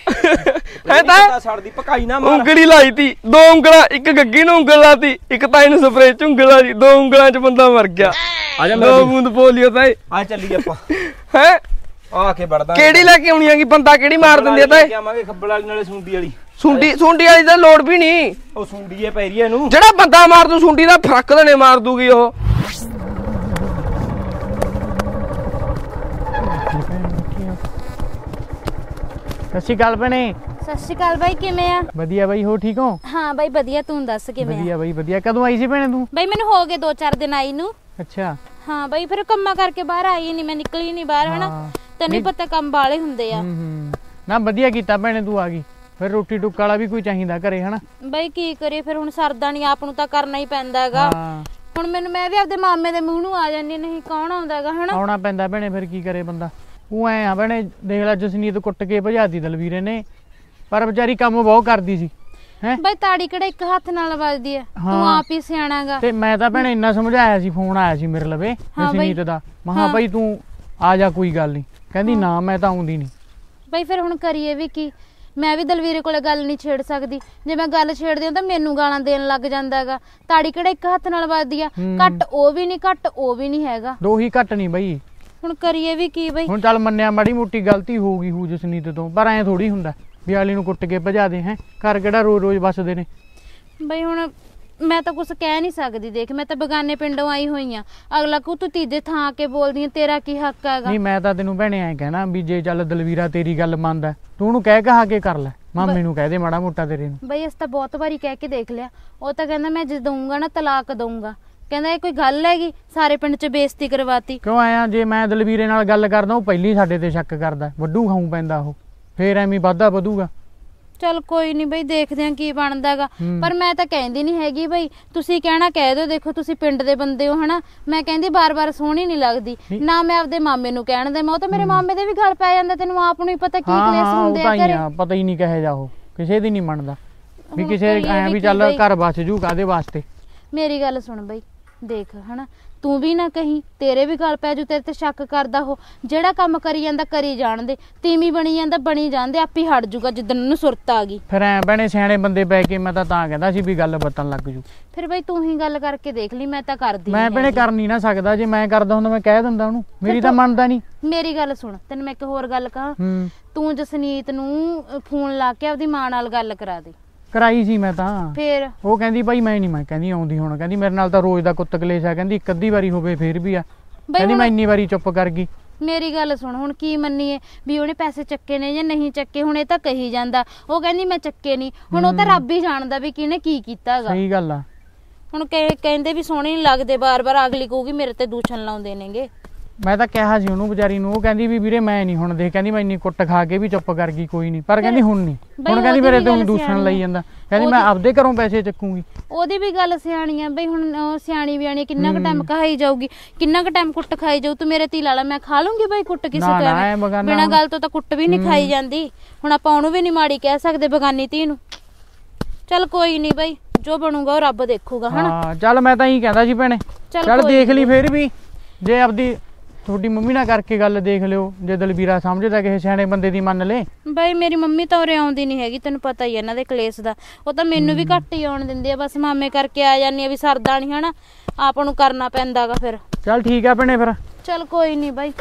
ਹੈ ਤਾਂ ਛੱਡਦੀ ਪਕਾਈ ਨਾ ਮਾਰ ਉਂਗਲੀ ਲਾਈ ਤੀ 2 ਉਂਗਲਾਂ ਇੱਕ ਗੱਗੀ ਨੂੰ ਉਂਗਲ ਲਾਤੀ ਇੱਕ ਤਾਂ ਇਹਨੂੰ ਸਪਰੇਅ ਚ ਉਂਗਲ ਲਾਈ 2 ਉਂਗਲਾਂ ਚ ਬੰਦਾ ਮਰ ਗਿਆ ਆ ਜਾ 2 ਬੂੰਦ ਪੋਲੀਓ ਤਾਏ ਆ ਚੱਲੀ ਆਪਾਂ ਹੈ ਆ ਕੇ ਵੜਦਾ ਕਿਹੜੀ ਲੈ ਕੇ ਆਉਣੀ ਹੈਗੀ ਬੰਦਾ ਕਿਹੜੀ ਮਾਰ ਦਿੰਦੀ ਆ ਤਾਏ ਆਵਾਂਗੇ ਖੱਬਲ ਵਾਲੀ ਨਾਲੇ ਸੁੰਡੀ ਵਾਲੀ ਸੁੰਡੀ ਵਾਲੀ ਤਾਂ ਲੋੜ ਵੀ ਨਹੀਂ ਉਹ ਸੁੰਡੀਏ ਪੈ ਰਹੀ ਇਹਨੂੰ ਜਿਹੜਾ ਬੰਦਾ ਮਾਰ ਦੂ ਸੁੰਡੀ ਦਾ ਫਰਕ ਦਨੇ ਮਾਰ ਦੂਗੀ ਉਹ ਸਤਿ ਸ਼੍ਰੀ ਅਕਾਲ ਭੈਣੇ ਸਤਿ ਸ਼੍ਰੀ ਅਕਾਲ ਬਾਈ ਕਿਵੇਂ ਆ ਵਧੀਆ ਬਾਈ ਹੋ ਠੀਕ ਹੋ ਹਾਂ ਬਾਈ ਵਧੀਆ ਤੂੰ ਦੱਸ ਕਿਵੇਂ ਆ ਵਧੀਆ ਬਾਈ ਵਧੀਆ ਕਦੋਂ ਆਈ ਸੀ ਭੈਣੇ ਤੂੰ ਬਾਈ ਮੈਨੂੰ ਹੋ ਗਏ 2-4 ਦਿਨ ਆਈ ਨੂੰ ਅੱਛਾ ਹਾਂ ਬਾਈ ਫਿਰ ਕੰਮਾਂ ਕਰਕੇ ਬਾਹਰ ਆਈ ਨਹੀਂ ਮੈਂ ਨਿਕਲੀ ਨਹੀਂ ਬਾਹਰ ਹਨਾ ਤੈਨੂੰ ਪਤਾ ਕੰਮ ਵਾਲੇ ਹੁੰਦੇ ਆ ਨਾ ਵਧੀਆ ਕੀਤਾ ਭੈਣੇ ਤੂੰ ਆ ਗਈ ਫਿਰ ਰੋਟੀ ਟੁੱਕ ਵਾਲਾ ਵੀ ਕੋਈ ਚਾਹੀਦਾ ਘਰੇ ਹਨਾ ਬਾਈ ਕੀ ਕਰੇ ਫਿਰ ਹੁਣ ਸਰਦਾ ਨਹੀਂ ਆਪ ਨੂੰ ਤਾਂ ਕਰਨਾ ਹੀ ਪੈਂਦਾ ਹੈਗਾ ਹੁਣ ਮੈਂ ਵੀ ਆਪਦੇ ਮਾਮੇ ਦੇ ਮੂੰਹ ਨੂੰ ਆ ਜਾਂਦੀ ਨਹੀਂ ਕੌਣ ਆਉਂਦਾ ਹੈਗਾ ਹਨਾ ਆਉਣਾ ਪੈਂਦਾ ਭੈਣੇ ਫਿਰ ਕੀ ਕਰੇ ਬੰਦਾ ਉਹ ਐ ਆ ਭੈਣੇ ਦੇਖ ਲੈ ਜਸਨੀਤ ਕੁੱਟ ਕੇ ਭਜਾਤੀ ਦਲਵੀਰੇ ਨੇ ਪਰ ਵਿਚਾਰੀ ਕੰਮ ਬਹੁਤ ਕਰਦੀ ਸੀ ਹੈ ਬਾਈ ਤਾੜੀ ਕਿਹੜਾ ਇੱਕ ਹੱਥ ਨਾਲ ਵੱਜਦੀ ਆ ਤੂੰ ਆਪ ਹੀ ਸਿਆਣਾਗਾ ਤੇ ਮੈਂ ਤਾਂ ਭੈਣੇ ਇੰਨਾ ਸਮਝਾਇਆ ਸੀ ਫੋਨ ਆਇਆ ਸੀ ਮੇਰੇ ਲਵੇ ਜਸਨੀਤ ਦਾ ਮਹਾ ਭਾਈ ਤੂੰ ਆ ਜਾ ਕੋਈ ਗੱਲ ਨਹੀਂ ਕਹਿੰਦੀ ਨਾ ਮੈਂ ਤਾਂ ਆਉਂਦੀ ਨਹੀਂ ਬਾਈ ਫਿਰ ਹੁਣ ਕਰੀਏ ਵੀ ਕੀ ਮੈਂ ਵੀ ਦਲਵੀਰੇ ਕੋਲੇ ਗੱਲ ਨਹੀਂ ਛੇੜ ਸਕਦੀ ਜੇ ਮੈਂ ਗੱਲ ਛੇੜਦੀ ਹਾਂ ਤਾਂ ਮੈਨੂੰ ਗਾਲਾਂ ਦੇਣ ਲੱਗ ਜਾਂਦਾ ਹੈਗਾ ਤਾੜੀ ਕਿਹੜਾ ਇੱਕ ਹੱਥ ਨਾਲ ਵੱਜਦੀ ਆ ਘੱਟ ਉਹ ਵੀ ਨਹੀਂ ਹੈਗਾ ਦੋ ਹੀ ਘੱਟ ਨਹੀਂ ਬਈ ਹੁਣ ਕਰੀਏ ਵੀ ਕੀ ਬਈ ਹੁਣ ਚੱਲ ਮੰਨਿਆ ਮਾੜੀ ਮੋਟੀ ਗਲਤੀ ਹੋ ਗਈ ਹੋ ਜਸਨੀਤ ਤੋਂ ਪਰ ਐ ਥੋੜੀ ਹੁੰਦਾ ਵੀ ਆਲੀ ਨੂੰ ਕੁੱਟ ਕੇ ਭਜਾ ਦੇ ਹੈ ਘਰ ਕਿਹੜਾ ਰੋਜ਼ ਵੱਸਦੇ ਨੇ ਬਈ ਹੁਣ ਮੈਂ ਤਾਂ ਕੁਝ ਕਹਿ ਨਹੀਂ ਸਕਦੀ ਦੇਖ ਮੈਂ ਤਾਂ ਬਗਾਨੇ ਪਿੰਡੋਂ ਆਈ ਹੋਈ ਆ ਅਗਲਾ ਕੋ ਤੂੰ ਤੀਜੇ ਥਾਂ ਕੇ ਬੋਲਦੀ ਆ ਤੇਰਾ ਕੀ ਹੱਕ ਹੈਗਾ ਨਹੀਂ ਮੈਂ ਤਾਂ ਤੈਨੂੰ ਭੈਣੇ ਐ ਕਹਿਣਾ ਵੀ ਜੇ ਚੱਲ ਦਲਵੀਰਾ ਤੇਰੀ ਗੱਲ ਮੰਨਦਾ ਤੂੰ ਉਹਨੂੰ ਕਹਿ ਕਹਾ ਕੇ ਕਰ ਲੈ ਮਾਮੇ ਨੂੰ ਕਹਿ ਦੇ ਮਾੜਾ ਮੋਟਾ ਤੇਰੇ ਨੂੰ ਬਈ ਇਸ ਤਾਂ ਬਹੁਤ ਵਾਰੀ ਕਹਿ ਕੇ ਦੇਖ ਲਿਆ ਉਹ ਤਾਂ ਕਹਿੰਦਾ ਮੈਂ ਜੇ ਦਊਂਗਾ ਨਾ ਤਲਾਕ ਦਊਂਗਾ ਕਹਿੰਦਾ ਇਹ ਕੋਈ ਗੱਲ ਹੈਗੀ ਸਾਰੇ ਪਿੰਡ 'ਚ ਬੇਇੱਜ਼ਤੀ ਕਰਵਾਤੀ ਕਿਉਂ ਆਇਆ ਜੇ ਮੈਂ ਦਲਵੀਰੇ ਨਾਲ ਗੱਲ ਕਰਦਾ ਉਹ ਪਹਿਲੀ ਸਾਡੇ ਤੇ ਸ਼ੱਕ ਕਰਦਾ ਵੱਡੂ ਖਾਊ ਪੈਂਦਾ ਉਹ ਫੇਰ ਐਵੇਂ ਵਾਧਾ ਵਧੂਗਾ चल कोई नहीं बई देखते हैं की बनदागा पर मैं तो कहंदी नहीं हैगी बई तुसी कहना कह दो देखो तुसी पिंड दे बंदे हो हना मैं कहंदी बार-बार सोहनी नहीं लगदी ना मैं आपदे मामे नु कहण दे मैं तो मेरे मामे दे भी गल पै जांदा तैनू आप नु ही पता की क्लेश हुंदे आ घरे पता ही नहीं कहे जाओ किसे दी नहीं मनदा भी किसे ऐ भी चल घर बच जू कादे वास्ते मेरी गल सुन बई देख हना तू भी ना कहीं तेरे भी गल पै जू तेरे ते शक करदा हो जेड़ा काम करी जांदा करी जाण दे तीमी बनी जांदा बनी जांदे आपी हट जूगा जिद्दन नु सुरत आ गई फिर ऐ बने सियाणे बंदे पै के मैं तां कहंदा सी भी गल बतन लग जू फिर बई तू ही गल करके देख ली मैं तां करदी मैं बने कर नहीं ना सकदा जे मैं करदा हुंदा मैं कह दिंदा ओनू मेरी तां मनदा नहीं मेरी गल सुन तैनू मैं एक होर गल कहां तू जसनीत नु फोन ला के आपदी मां नाल गल करा दे कराई सी मैं तां फिर ਉਹ ਕਹਿੰਦੀ ਭਾਈ ਮੈਂ ਨਹੀਂ ਮੈਂ ਕਹਿੰਦੀ ਆਉਂਦੀ ਹੁਣ ਕਹਿੰਦੀ ਮੇਰੇ ਨਾਲ ਤਾਂ ਰੋਜ਼ ਦਾ ਕੁੱਤ ਕਲੇਸ਼ ਆ ਕਹਿੰਦੀ ਇੱਕ ਅੱਧੀ ਵਾਰੀ ਹੋਵੇ ਫੇਰ ਵੀ ਆ ਕਹਿੰਦੀ ਮੈਂ ਇੰਨੀ ਵਾਰੀ ਚੁੱਪ ਕਰ ਗਈ ਮੇਰੀ ਗੱਲ ਸੁਣ ਹੁਣ ਕੀ ਮੰਨੀਏ ਵੀ ਉਹਨੇ ਪੈਸੇ ਚੱਕੇ ਨੇ ਜਾਂ ਨਹੀਂ ਚੱਕੇ ਹੁਣ ਇਹ ਤਾਂ ਕਹੀ ਜਾਂਦਾ ਉਹ ਕਹਿੰਦੀ ਮੈਂ ਚੱਕੇ ਨਹੀਂ ਹੁਣ ਉਹ ਤਾਂ ਰੱਬ ਹੀ ਜਾਣਦਾ ਵੀ ਕਿਹਨੇ ਕੀ ਕੀਤਾ ਹੈਗਾ ਸਹੀ ਗੱਲ ਆ ਹੁਣ ਕਹਿੰਦੇ ਵੀ ਸੋਹਣੇ ਨਹੀਂ ਲੱਗਦੇ ਬਾਰ-ਬਾਰ ਅਗਲੀ ਕਹੂਗੀ ਮੇਰੇ ਤੇ ਦੂਸ਼ਣ ਲਾਉਂਦੇ ਨੇਗੇ ਮੈਂ ਤਾਂ ਕਿਹਾ ਸੀ ਉਹਨੂੰ ਵਿਚਾਰੀ ਨੂੰ ਉਹ ਕਹਿੰਦੀ ਵੀ ਵੀਰੇ ਮੈਂ ਨਹੀਂ ਹੁਣ ਦੇਖ ਕਹਿੰਦੀ ਮੈਂ ਇੰਨੀ ਕੁੱਟ ਖਾ ਕੇ ਵੀ ਚੁੱਪ ਕਰ ਗਈ ਕੋਈ ਨਹੀਂ ਪਰ ਕਹਿੰਦੀ ਹੁਣ ਨਹੀਂ ਹੁਣ ਕਹਿੰਦੀ ਮੇਰੇ ਤੋਂ ਦੂਸ਼ਣ ਲਈ ਜਾਂਦਾ ਕਹਿੰਦੀ ਮੈਂ ਆਪਦੇ ਘਰੋਂ ਪੈਸੇ ਚੱਕੂਗੀ ਉਹਦੀ ਵੀ ਗੱਲ ਸਿਆਣੀ ਆ ਬਈ ਹੁਣ ਸਿਆਣੀ ਬਿਆਣੀ ਕਿੰਨਾ ਕੁ ਟਾਈਮ ਕਹਾਈ ਜਾਊਗੀ ਕਿੰਨਾ ਕੁ ਟਾਈਮ ਕੁੱਟ ਖਾਈ ਜਾਊ ਤੂੰ ਮੇਰੇ ਧੀ ਲਾਲਾ ਮੈਂ ਖਾ ਲੂੰਗੀ ਬਈ ਕੁੱਟ ਕਿਸੇ ਤੋਂ ਬਿਨਾਂ ਗੱਲ ਤੋਂ ਤਾਂ ਕੁੱਟ ਵੀ ਨਹੀਂ ਖਾਈ ਜਾਂਦੀ ਹੁਣ ਆਪਾਂ ਉਹਨੂੰ ਵੀ ਨਹੀਂ ਮਾੜੀ ਕਹਿ ਸਕਦੇ ਬਗਾਨੀ ਧੀ ਨੂੰ ਚੱਲ ਕੋਈ ਨਹੀਂ ਬਈ ਜੋ ਬਣੂਗਾ ਉਹ ਰੱਬ ਦੇਖੂਗਾ ਹਨਾ ਹਾਂ ਚੱਲ ਮੈਂ ਤਾਂ ਇਹੀ ਕਹਿੰਦਾ ਸੀ ਭੈਣੇ ਚੱਲ ਦੇਖ ਲਈ ਫੇਰ ਵੀ ਜੇ ਆਪਦੀ ਤੁਹਾਡੀ ਮੰਮੀ ਨਾਲ ਕਰਕੇ ਗੱਲ ਦੇਖ ਲਿਓ ਜੇ ਦਲਵੀਰਾ ਸਮਝਦਾ ਕਿਸੇ ਸਿਆਣੇ ਬੰਦੇ ਦੀ ਮੰਨ ਲੈ ਬਈ ਮੇਰੀ ਮੰਮੀ ਤਾਂ ਉਰੇ ਆਉਂਦੀ ਨਹੀਂ ਹੈਗੀ ਤੈਨੂੰ ਪਤਾ ਹੀ ਇਹਨਾਂ ਦੇ ਕਲੇਸ਼ ਦਾ ਉਹ ਤਾਂ ਮੈਨੂੰ ਵੀ ਘੱਟ ਹੀ ਆਉਣ ਦਿੰਦੇ ਆ ਬਸ ਮਾਮੇ ਕਰਕੇ ਆ ਜਾਂਦੀ ਆ ਵੀ ਸਰਦਾ ਨਹੀਂ ਹਨਾ ਆਪ ਨੂੰ ਕਰਨਾ ਪੈਂਦਾਗਾ ਫਿਰ ਚੱਲ ਠੀਕ ਆ ਭੈਣੇ ਫਿਰ ਚੱਲ ਕੋਈ ਨਹੀਂ ਬਾਈ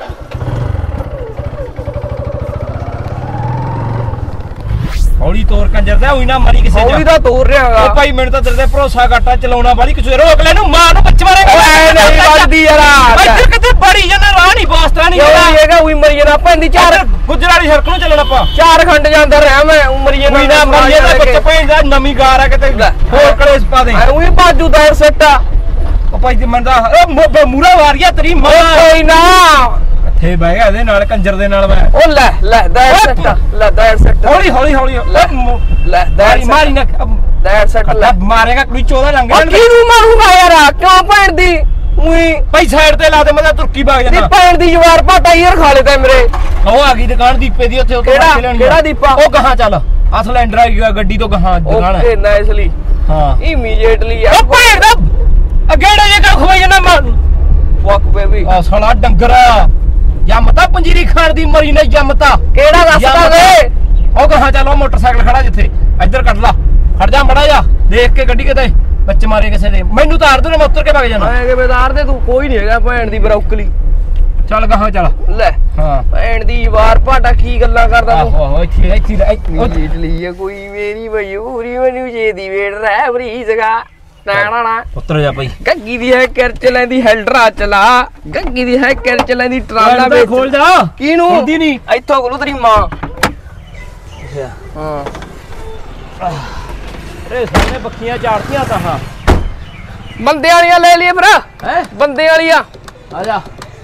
ਹੌਲੀ ਤੋਰ ਕੰਜਰ ਦਾ ਉਹੀ ਨਾ ਮਰੀ ਕਿਸੇ ਜਾ ਹੌਲੀ ਤਾਂ ਤੋਰ ਰਿਹਾਗਾ ਓ ਭਾਈ ਮੈਨੂੰ ਤਾਂ ਤੇਰੇ ਤੇ ਭਰੋਸਾ ਘਾਟਾ ਚਲਾਉਣਾ ਵਾਲੀ ਕਿਸੇ ਰੋਕ ਲੈ ਨੂੰ ਮਾਰ ਨੂੰ ਬੱਚ ਮਾਰੇਗਾ ਓਏ ਨਹੀਂ ਵੱਜਦੀ ਯਾਰ ਇੱਧਰ ਕਿਤੇ ਬੜੀ ਜਨਾ ਰਾਹ ਨਹੀਂ ਵਾਸਤਾ ਨਹੀਂ ਕਿਉਂ ਹੈਗਾ ਉਹੀ ਮਰੀ ਜਾਣਾ ਪੈਂਦੀ ਚਾਰ ਗੁੱਜਰ ਵਾਲੀ ਸੜਕ ਨੂੰ ਚੱਲਣਾ ਆਪਾਂ ਚਾਰ ਖੰਡ ਜਾਂਦਾ ਰਿਹਾ ਮੈਂ ਉਮਰ ਜੇ ਕੋਈ ਨਾ ਮਰੀ ਜਾਂਦਾ ਬੱਚ ਪੈਂਦਾ ਨਵੀਂ ਗਾਰ ਆ ਕਿਤੇ ਹੋਰ ਕਲੇਸ਼ ਪਾ ਦੇ ਉਹੀ ਬਾਜੂ ਦਾ ਸੱਟਾ ਉਹ ਭਾਈ ਜੀ ਮੰਦਾ ਮੂਰਾ ਵਾਰੀਆ ਤੇਰੀ ਮਾਂ ਕੋਈ ਨਾ ਇੱਥੇ ਬਹਿ ਗਿਆ ਇਹਦੇ ਨਾਲ ਕੰਜਰ ਦੇ ਨਾਲ ਮੈਂ ਉਹ ਲੈ ਦਾਇਰ ਸੱਟਾ ਲੈ ਦਾਇਰ ਸੱਟਾ ਹੌਲੀ ਹੌਲੀ ਹੌਲੀ ਲੈ ਦਾਇਰ ਮਾਰੀ ਨਾ ਦਾਇਰ ਸੱਟ ਲੈ ਮਾਰੇਗਾ ਕੋਈ 14 ਲੰਘ ਉਹ ਕਿਹਨੂੰ ਮਾਰੂਗਾ ਯਾਰ ਕਿਉਂ ਭੈਣ ਦੀ ਉਹੀ ਭਾਈ ਸਾਈਡ ਤੇ ਲਾ ਦੇ ਮੈਂ ਤੁਰਕੀ ਭਾਗ ਦੀ ਜਾਣਾ ਭੈਣ ਦੀ ਜਵਾਰ ਭਾਟਾ ਯਾਰ ਖਾ ਲੈਦਾ ਮੇਰੇ ਉਹ ਆ ਗਈ ਦੁਕਾਨ ਦੀਪੇ ਦੀ ਉੱਥੇ ਕਿਹੜਾ ਦੀਪਾ ਉਹ ਕਹਾਂ ਚੱਲ ਆ ਸਿਲੰਡਰ ਆ ਗਿਆ ਗੱਡੀ ਤੋਂ ਕਹਾਂ ਦੁਕਾਨ ਓਕੇ ਨਾਈਸਲੀ ਹਾਂ ਇਮੀਡੀਏਟਲੀ ਯਾਰ ਉਹ ਭੈਣ ਦਾ ਅਗੇੜਾ ਜੇ ਕਰ ਖਵਾਈ ਜਾਣਾ ਮਾਰ ਫੱਕ ਬੇਬੀ ਆ ਸਾਲਾ ਡੰਗਰ ਜੰਮਤਾ ਪੰਜੀਰੀ ਖਾਣ ਦੀ ਮਰੀ ਨੇ ਜੰਮਤਾ ਕਿਹੜਾ ਦੱਸਦਾ ਵੇ ਉਹ ਕਹਾਂ ਚੱਲ ਉਹ ਮੋਟਰਸਾਈਕਲ ਖੜਾ ਜਿੱਥੇ ਇੱਧਰ ਕੱਢ ਲਾ ਖੜ ਜਾ ਮੜਾ ਜਾ ਦੇਖ ਕੇ ਗੱਡੀ ਕਿਤੇ ਬੱਚੇ ਮਾਰੇ ਕਿਸੇ ਦੇ ਮੈਨੂੰ ਤਾਂ ਆਰਦੂ ਨੇ ਮੈਂ ਉੱਤਰ ਕੇ ਭੱਗ ਜਾਣਾ ਮੈਂ ਕਿ ਬੇਦਾਰ ਦੇ ਤੂੰ ਕੋਈ ਨਹੀਂ ਹੈਗਾ ਭੈਣ ਦੀ ਬਰੌਕਲੀ ਚੱਲ ਗਾਹਾਂ ਚੱਲ ਲੈ ਹਾਂ ਭੈਣ ਦੀ ਵਾਰ ਭਾਟਾ ਕੀ ਗੱਲਾਂ ਕਰਦਾ ਤੂੰ ਆਹੋ ਇੱਥੇ ਇਟਲੀ ਕੋਈ ਮੇਰੀ ਮਯੂਰੀ ਮੈਨੂੰ ਜੇ ਦੀ ਵੇੜ ਰਹਿ ਬਰੀਜ਼ਗਾ ਨਾ ਉੱਤਰ ਜਾ ਭਾਈ ਗੱਗੀ ਦੀ ਹੈ ਕਿਰਚ ਲੈਂਦੀ ਹੈਲਡਰਾ ਚਲਾ ਗੱਗੀ ਦੀ ਹੈ ਕਿਰਚ ਲੈਂਦੀ ਟਰਾਲਾ ਵੇ ਖੋਲ ਜਾ ਕਿਨੂੰ ਹੁੰਦੀ ਨਹੀਂ ਇੱਥੋਂ ਕੋਲ ਤੇਰੀ ਮਾਂ ਹਾਂ ਰੇ ਸਾਹਮਣੇ ਬੱਕੀਆਂ ਝਾੜਦੀਆਂ ਤਾਂ ਹਾਂ ਬੰਦੇ ਵਾਲੀਆਂ ਲੈ ਲਈਏ ਫਿਰ ਹੈ ਬੰਦੇ ਵਾਲੀਆਂ ਆ ਜਾ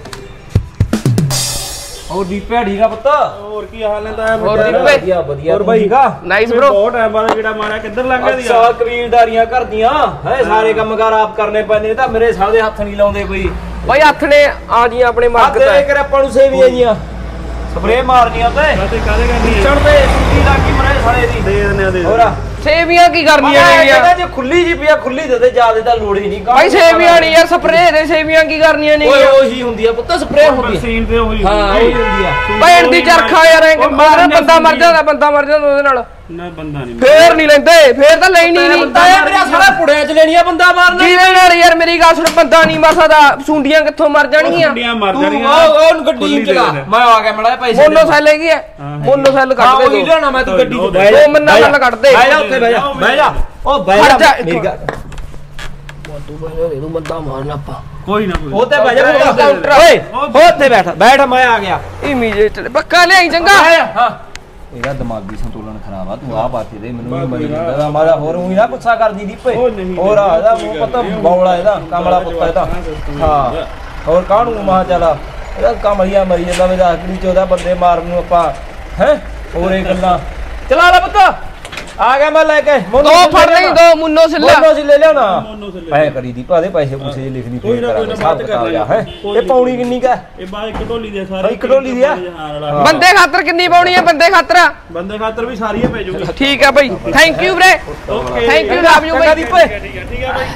ਹੋਰ ਦੀਪੇ ਠੀਕ ਆ ਪੁੱਤ ਹੋਰ ਕੀ ਹਾਲ ਨੇ ਤਾਂ ਹੋਰ ਦੀਪੇ ਵਧੀਆ ਹੋਰ ਬਾਈ ਨਾਈਸ ਬ్రో ਬਹੁਤ ਟਾਈਮ ਬਾਅਦ ਜਿਹੜਾ ਮਾਰਿਆ ਕਿੱਧਰ ਲੰਘ ਗਿਆ ਦੀ ਅੱਛਾ ਕਬੀਲਦਾਰੀਆਂ ਕਰਦੀਆਂ ਹੈ ਸਾਰੇ ਕੰਮਕਾਰ ਆਪ ਕਰਨੇ ਪੈਂਦੇ ਨੇ ਤਾਂ ਮੇਰੇ ਸਾਹ ਦੇ ਹੱਥ ਨਹੀਂ ਲਾਉਂਦੇ ਕੋਈ ਬਾਈ ਹੱਥ ਨੇ ਆ ਜੀ ਆਪਣੇ ਮੱਗ ਤੇ ਇਹ ਕਰ ਆਪਾਂ ਨੂੰ ਸੇਵੀਆਂ ਜੀਆਂ ਸਪਰੇ ਮਾਰਨੀਆਂ ਤੇ ਕਾਦੇ ਕਰਨੀ ਚੜਦੇ ਸੁੱਕੀ ਲੱਗੀ ਮਰੇ ਸਾਲੇ ਦੀ ਦੇ ਦਿੰਦੇ ਆ ਦੇ ਹੋਰ ਸੇਵੀਆਂ ਕੀ ਕਰਨੀਆਂ ਨੇ ਜੇ ਖੁੱਲੀ ਜੀ ਪਿਆ ਖੁੱਲੀ ਦੇ ਜਿਆਦਾ ਤਾਂ ਲੋੜ ਹੀ ਨਹੀਂ ਬਾਈ ਸੇਵੀਆਂ ਨਹੀਂ ਯਾਰ ਸਪਰੇਅ ਦੇ ਸੇਵੀਆਂ ਕੀ ਕਰਨੀਆਂ ਨੇ ਓਏ ਉਹੀ ਹੁੰਦੀ ਆ ਪੁੱਤ ਸਪਰੇ ਹੁੰਦੀ ਆ ਸੀਨ ਤੇ ਹੋਈ ਹਾਂ ਉਹੀ ਹੁੰਦੀ ਆ ਭੈਣ ਦੀ ਚਰਖਾ ਯਾਰ ਬੰਦਾ ਮਰ ਜਾਂਦਾ ਉਹਦੇ ਨਾਲ ਨਾ ਬੰਦਾ ਨਹੀਂ ਫੇਰ ਨਹੀਂ ਲੈਂਦੇ ਫੇਰ ਤਾਂ ਲੈਣੀ ਨਹੀਂ ਬੰਦਾ ਮੇਰਾ ਸਾਲਾ ਪੁੜਿਆਂ ਚ ਲੈਣੀ ਆ ਬੰਦਾ ਮਾਰਨਾ ਜਿਹਦੇ ਨਾਲ ਯਾਰ ਮੇਰੀ ਗੱਲ ਸੁਣ ਬੰਦਾ ਨਹੀਂ ਮਰ ਸਕਦਾ ਸੁੰਡੀਆਂ ਕਿੱਥੋਂ ਮਰ ਜਾਣਗੀਆਂ ਸੁੰਡੀਆਂ ਮਰ ਤੂੰ ਜਾਣੀਆਂ ਉਹ ਗੱਡੀ ਚ ਲਾ ਮੈਂ ਆ ਗਿਆ ਮੜਾ ਪੈਸੇ ਮੋਨੋਸਾਈਕਲ ਹੈਗੀ ਆ ਮੋਨੋਸਾਈਕਲ ਕੱਢ ਦੇ ਉਹੀ ਲੈਣਾ ਮੈਂ ਤੂੰ ਗੱਡੀ ਚ ਬਹਿ ਜਾ ਮੰਨਾ ਕੱਢ ਦੇ ਬਹਿ ਜਾ ਉੱਥੇ ਬਹਿ ਜਾ ਉਹ ਬਹਿ ਜਾ ਮੇਰੀ ਗੱਲ ਤੂੰ ਬਹਿ ਜਾ ਤੂੰ ਬੰਦਾ ਮਾਰਨਾ ਆਪਾਂ ਕੋਈ ਨਾ ਉਹ ਤੇ ਬਹਿ ਜਾ ਓਏ ਉੱਥੇ ਬੈਠ ਮੈਂ ਆ ਗਿਆ ਇਮੀਡੀਏਟਲੀ ਪੱਕਾ ਲਿਆਈ ਚੰਗਾ ਹਾਂ ਇਹਦਾ ਦਿਮਾਗੀ ਸੰਤੁਲਨ ਖਰਾਬ ਆ ਤੂੰ ਆ ਬਾਤ ਦੇ ਮੈਨੂੰ ਨਹੀਂ ਮਰੀ ਜਾਂਦਾ ਮਾਰਾ ਹੋਰ ਉਹੀ ਨਾ ਗੁੱਸਾ ਕਰਦੀ ਦੀਪੇ ਹੋਰ ਆ ਇਹਦਾ ਪਤਾ ਬੌਲਾ ਇਹਦਾ ਕਮਲਾ ਪੁੱਤਾ ਇਹਦਾ ਹਾਂ ਹੋਰ ਕਾਹਨੂੰ ਮਾ ਚਲਾ ਇਹਦਾ ਕਮਲੀਆਂ ਮਰੀ ਜਾਂਦਾ ਮੇਰਾ ਆਖਰੀ 14 ਬੰਦੇ ਮਾਰਨ ਨੂੰ ਆਪਾਂ ਹੈ ਹੋਰ ਇਹ ਗੱਲਾਂ ਚਲਾ ਲੈ ਪੁੱਤ ਆ ਗਿਆ ਮੈਂ ਲੈ ਕੇ ਦੋ ਫੜ ਲਈ ਦੋ ਮੁੰਨੋ ਸਿੱਲਾ ਮੁੰਨੋ ਸਿੱਲੇ ਲਿਆਉਣਾ ਐ ਕਰੀ ਦੀ ਭਾਦੇ ਪੈਸੇ ਪੂਸੇ ਲਿਖਣੀ ਫੇਰ ਕਰਾਂਗੇ ਹਿਸਾਬ ਕਿਤਾਬ ਜਾ ਹੈ ਇਹ ਪੌਣੀ ਕਿੰਨੀ ਕਾ ਇਹ ਬਾਅਦ ਇੱਕ ਢੋਲੀ ਦੇ ਸਾਰੇ ਇੱਕ ਢੋਲੀ ਦੀ ਆ ਬੰਦੇ ਖਾਤਰ ਕਿੰਨੀ ਪਾਉਣੀ ਹੈ ਬੰਦੇ ਖਾਤਰ ਵੀ ਸਾਰੀਆਂ ਪੈ ਜੂਗੀ ਠੀਕ ਹੈ ਬਾਈ ਥੈਂਕ ਯੂ ਵੀਰੇ okay thank you love you ਬਾਈ ਠੀਕ ਹੈ ਬਾਈ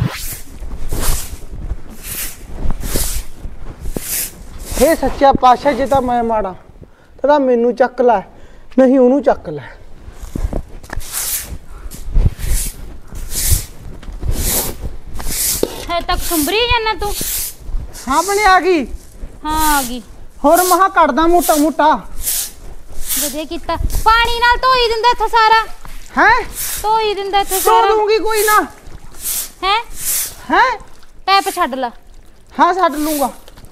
ਹੇ ਸੱਚਾ ਪਾਤਸ਼ਾਹ ਜੇ ਤਾਂ ਮੈਂ ਮਾੜਾ ਤਾਂ ਮੈਨੂੰ ਚੱਕ ਲੈ ਨਹੀਂ ਉਹਨੂੰ ਚੱਕ ਲੈ ਹੈ ਤੱਕ ਸੰਭਰੀ ਜਾਨਾ ਤੂੰ ਸਾਹਮਣੇ ਆ ਗਈ ਹਾਂ ਆ ਗਈ ਹੋਰ ਮਹਾ ਕੱਢਦਾ ਮੋਟਾ ਮੋਟਾ ਵਧੀਆ ਕੀਤਾ ਪਾਣੀ ਨਾਲ ਧੋਈ ਦਿੰਦਾ ਇੱਥੇ ਸਾਰਾ ਹੈ ਧੋਈ ਦਿੰਦਾ ਇੱਥੇ ਧੋ ਸਾਰਾ ਲੂੰਗੀ ਕੋਈ ਨਾ ਹੈ ਹੈ ਪੈਪ ਛੱਡ ਲਾ ਹਾਂ ਛੱਡ ਲੂੰਗਾ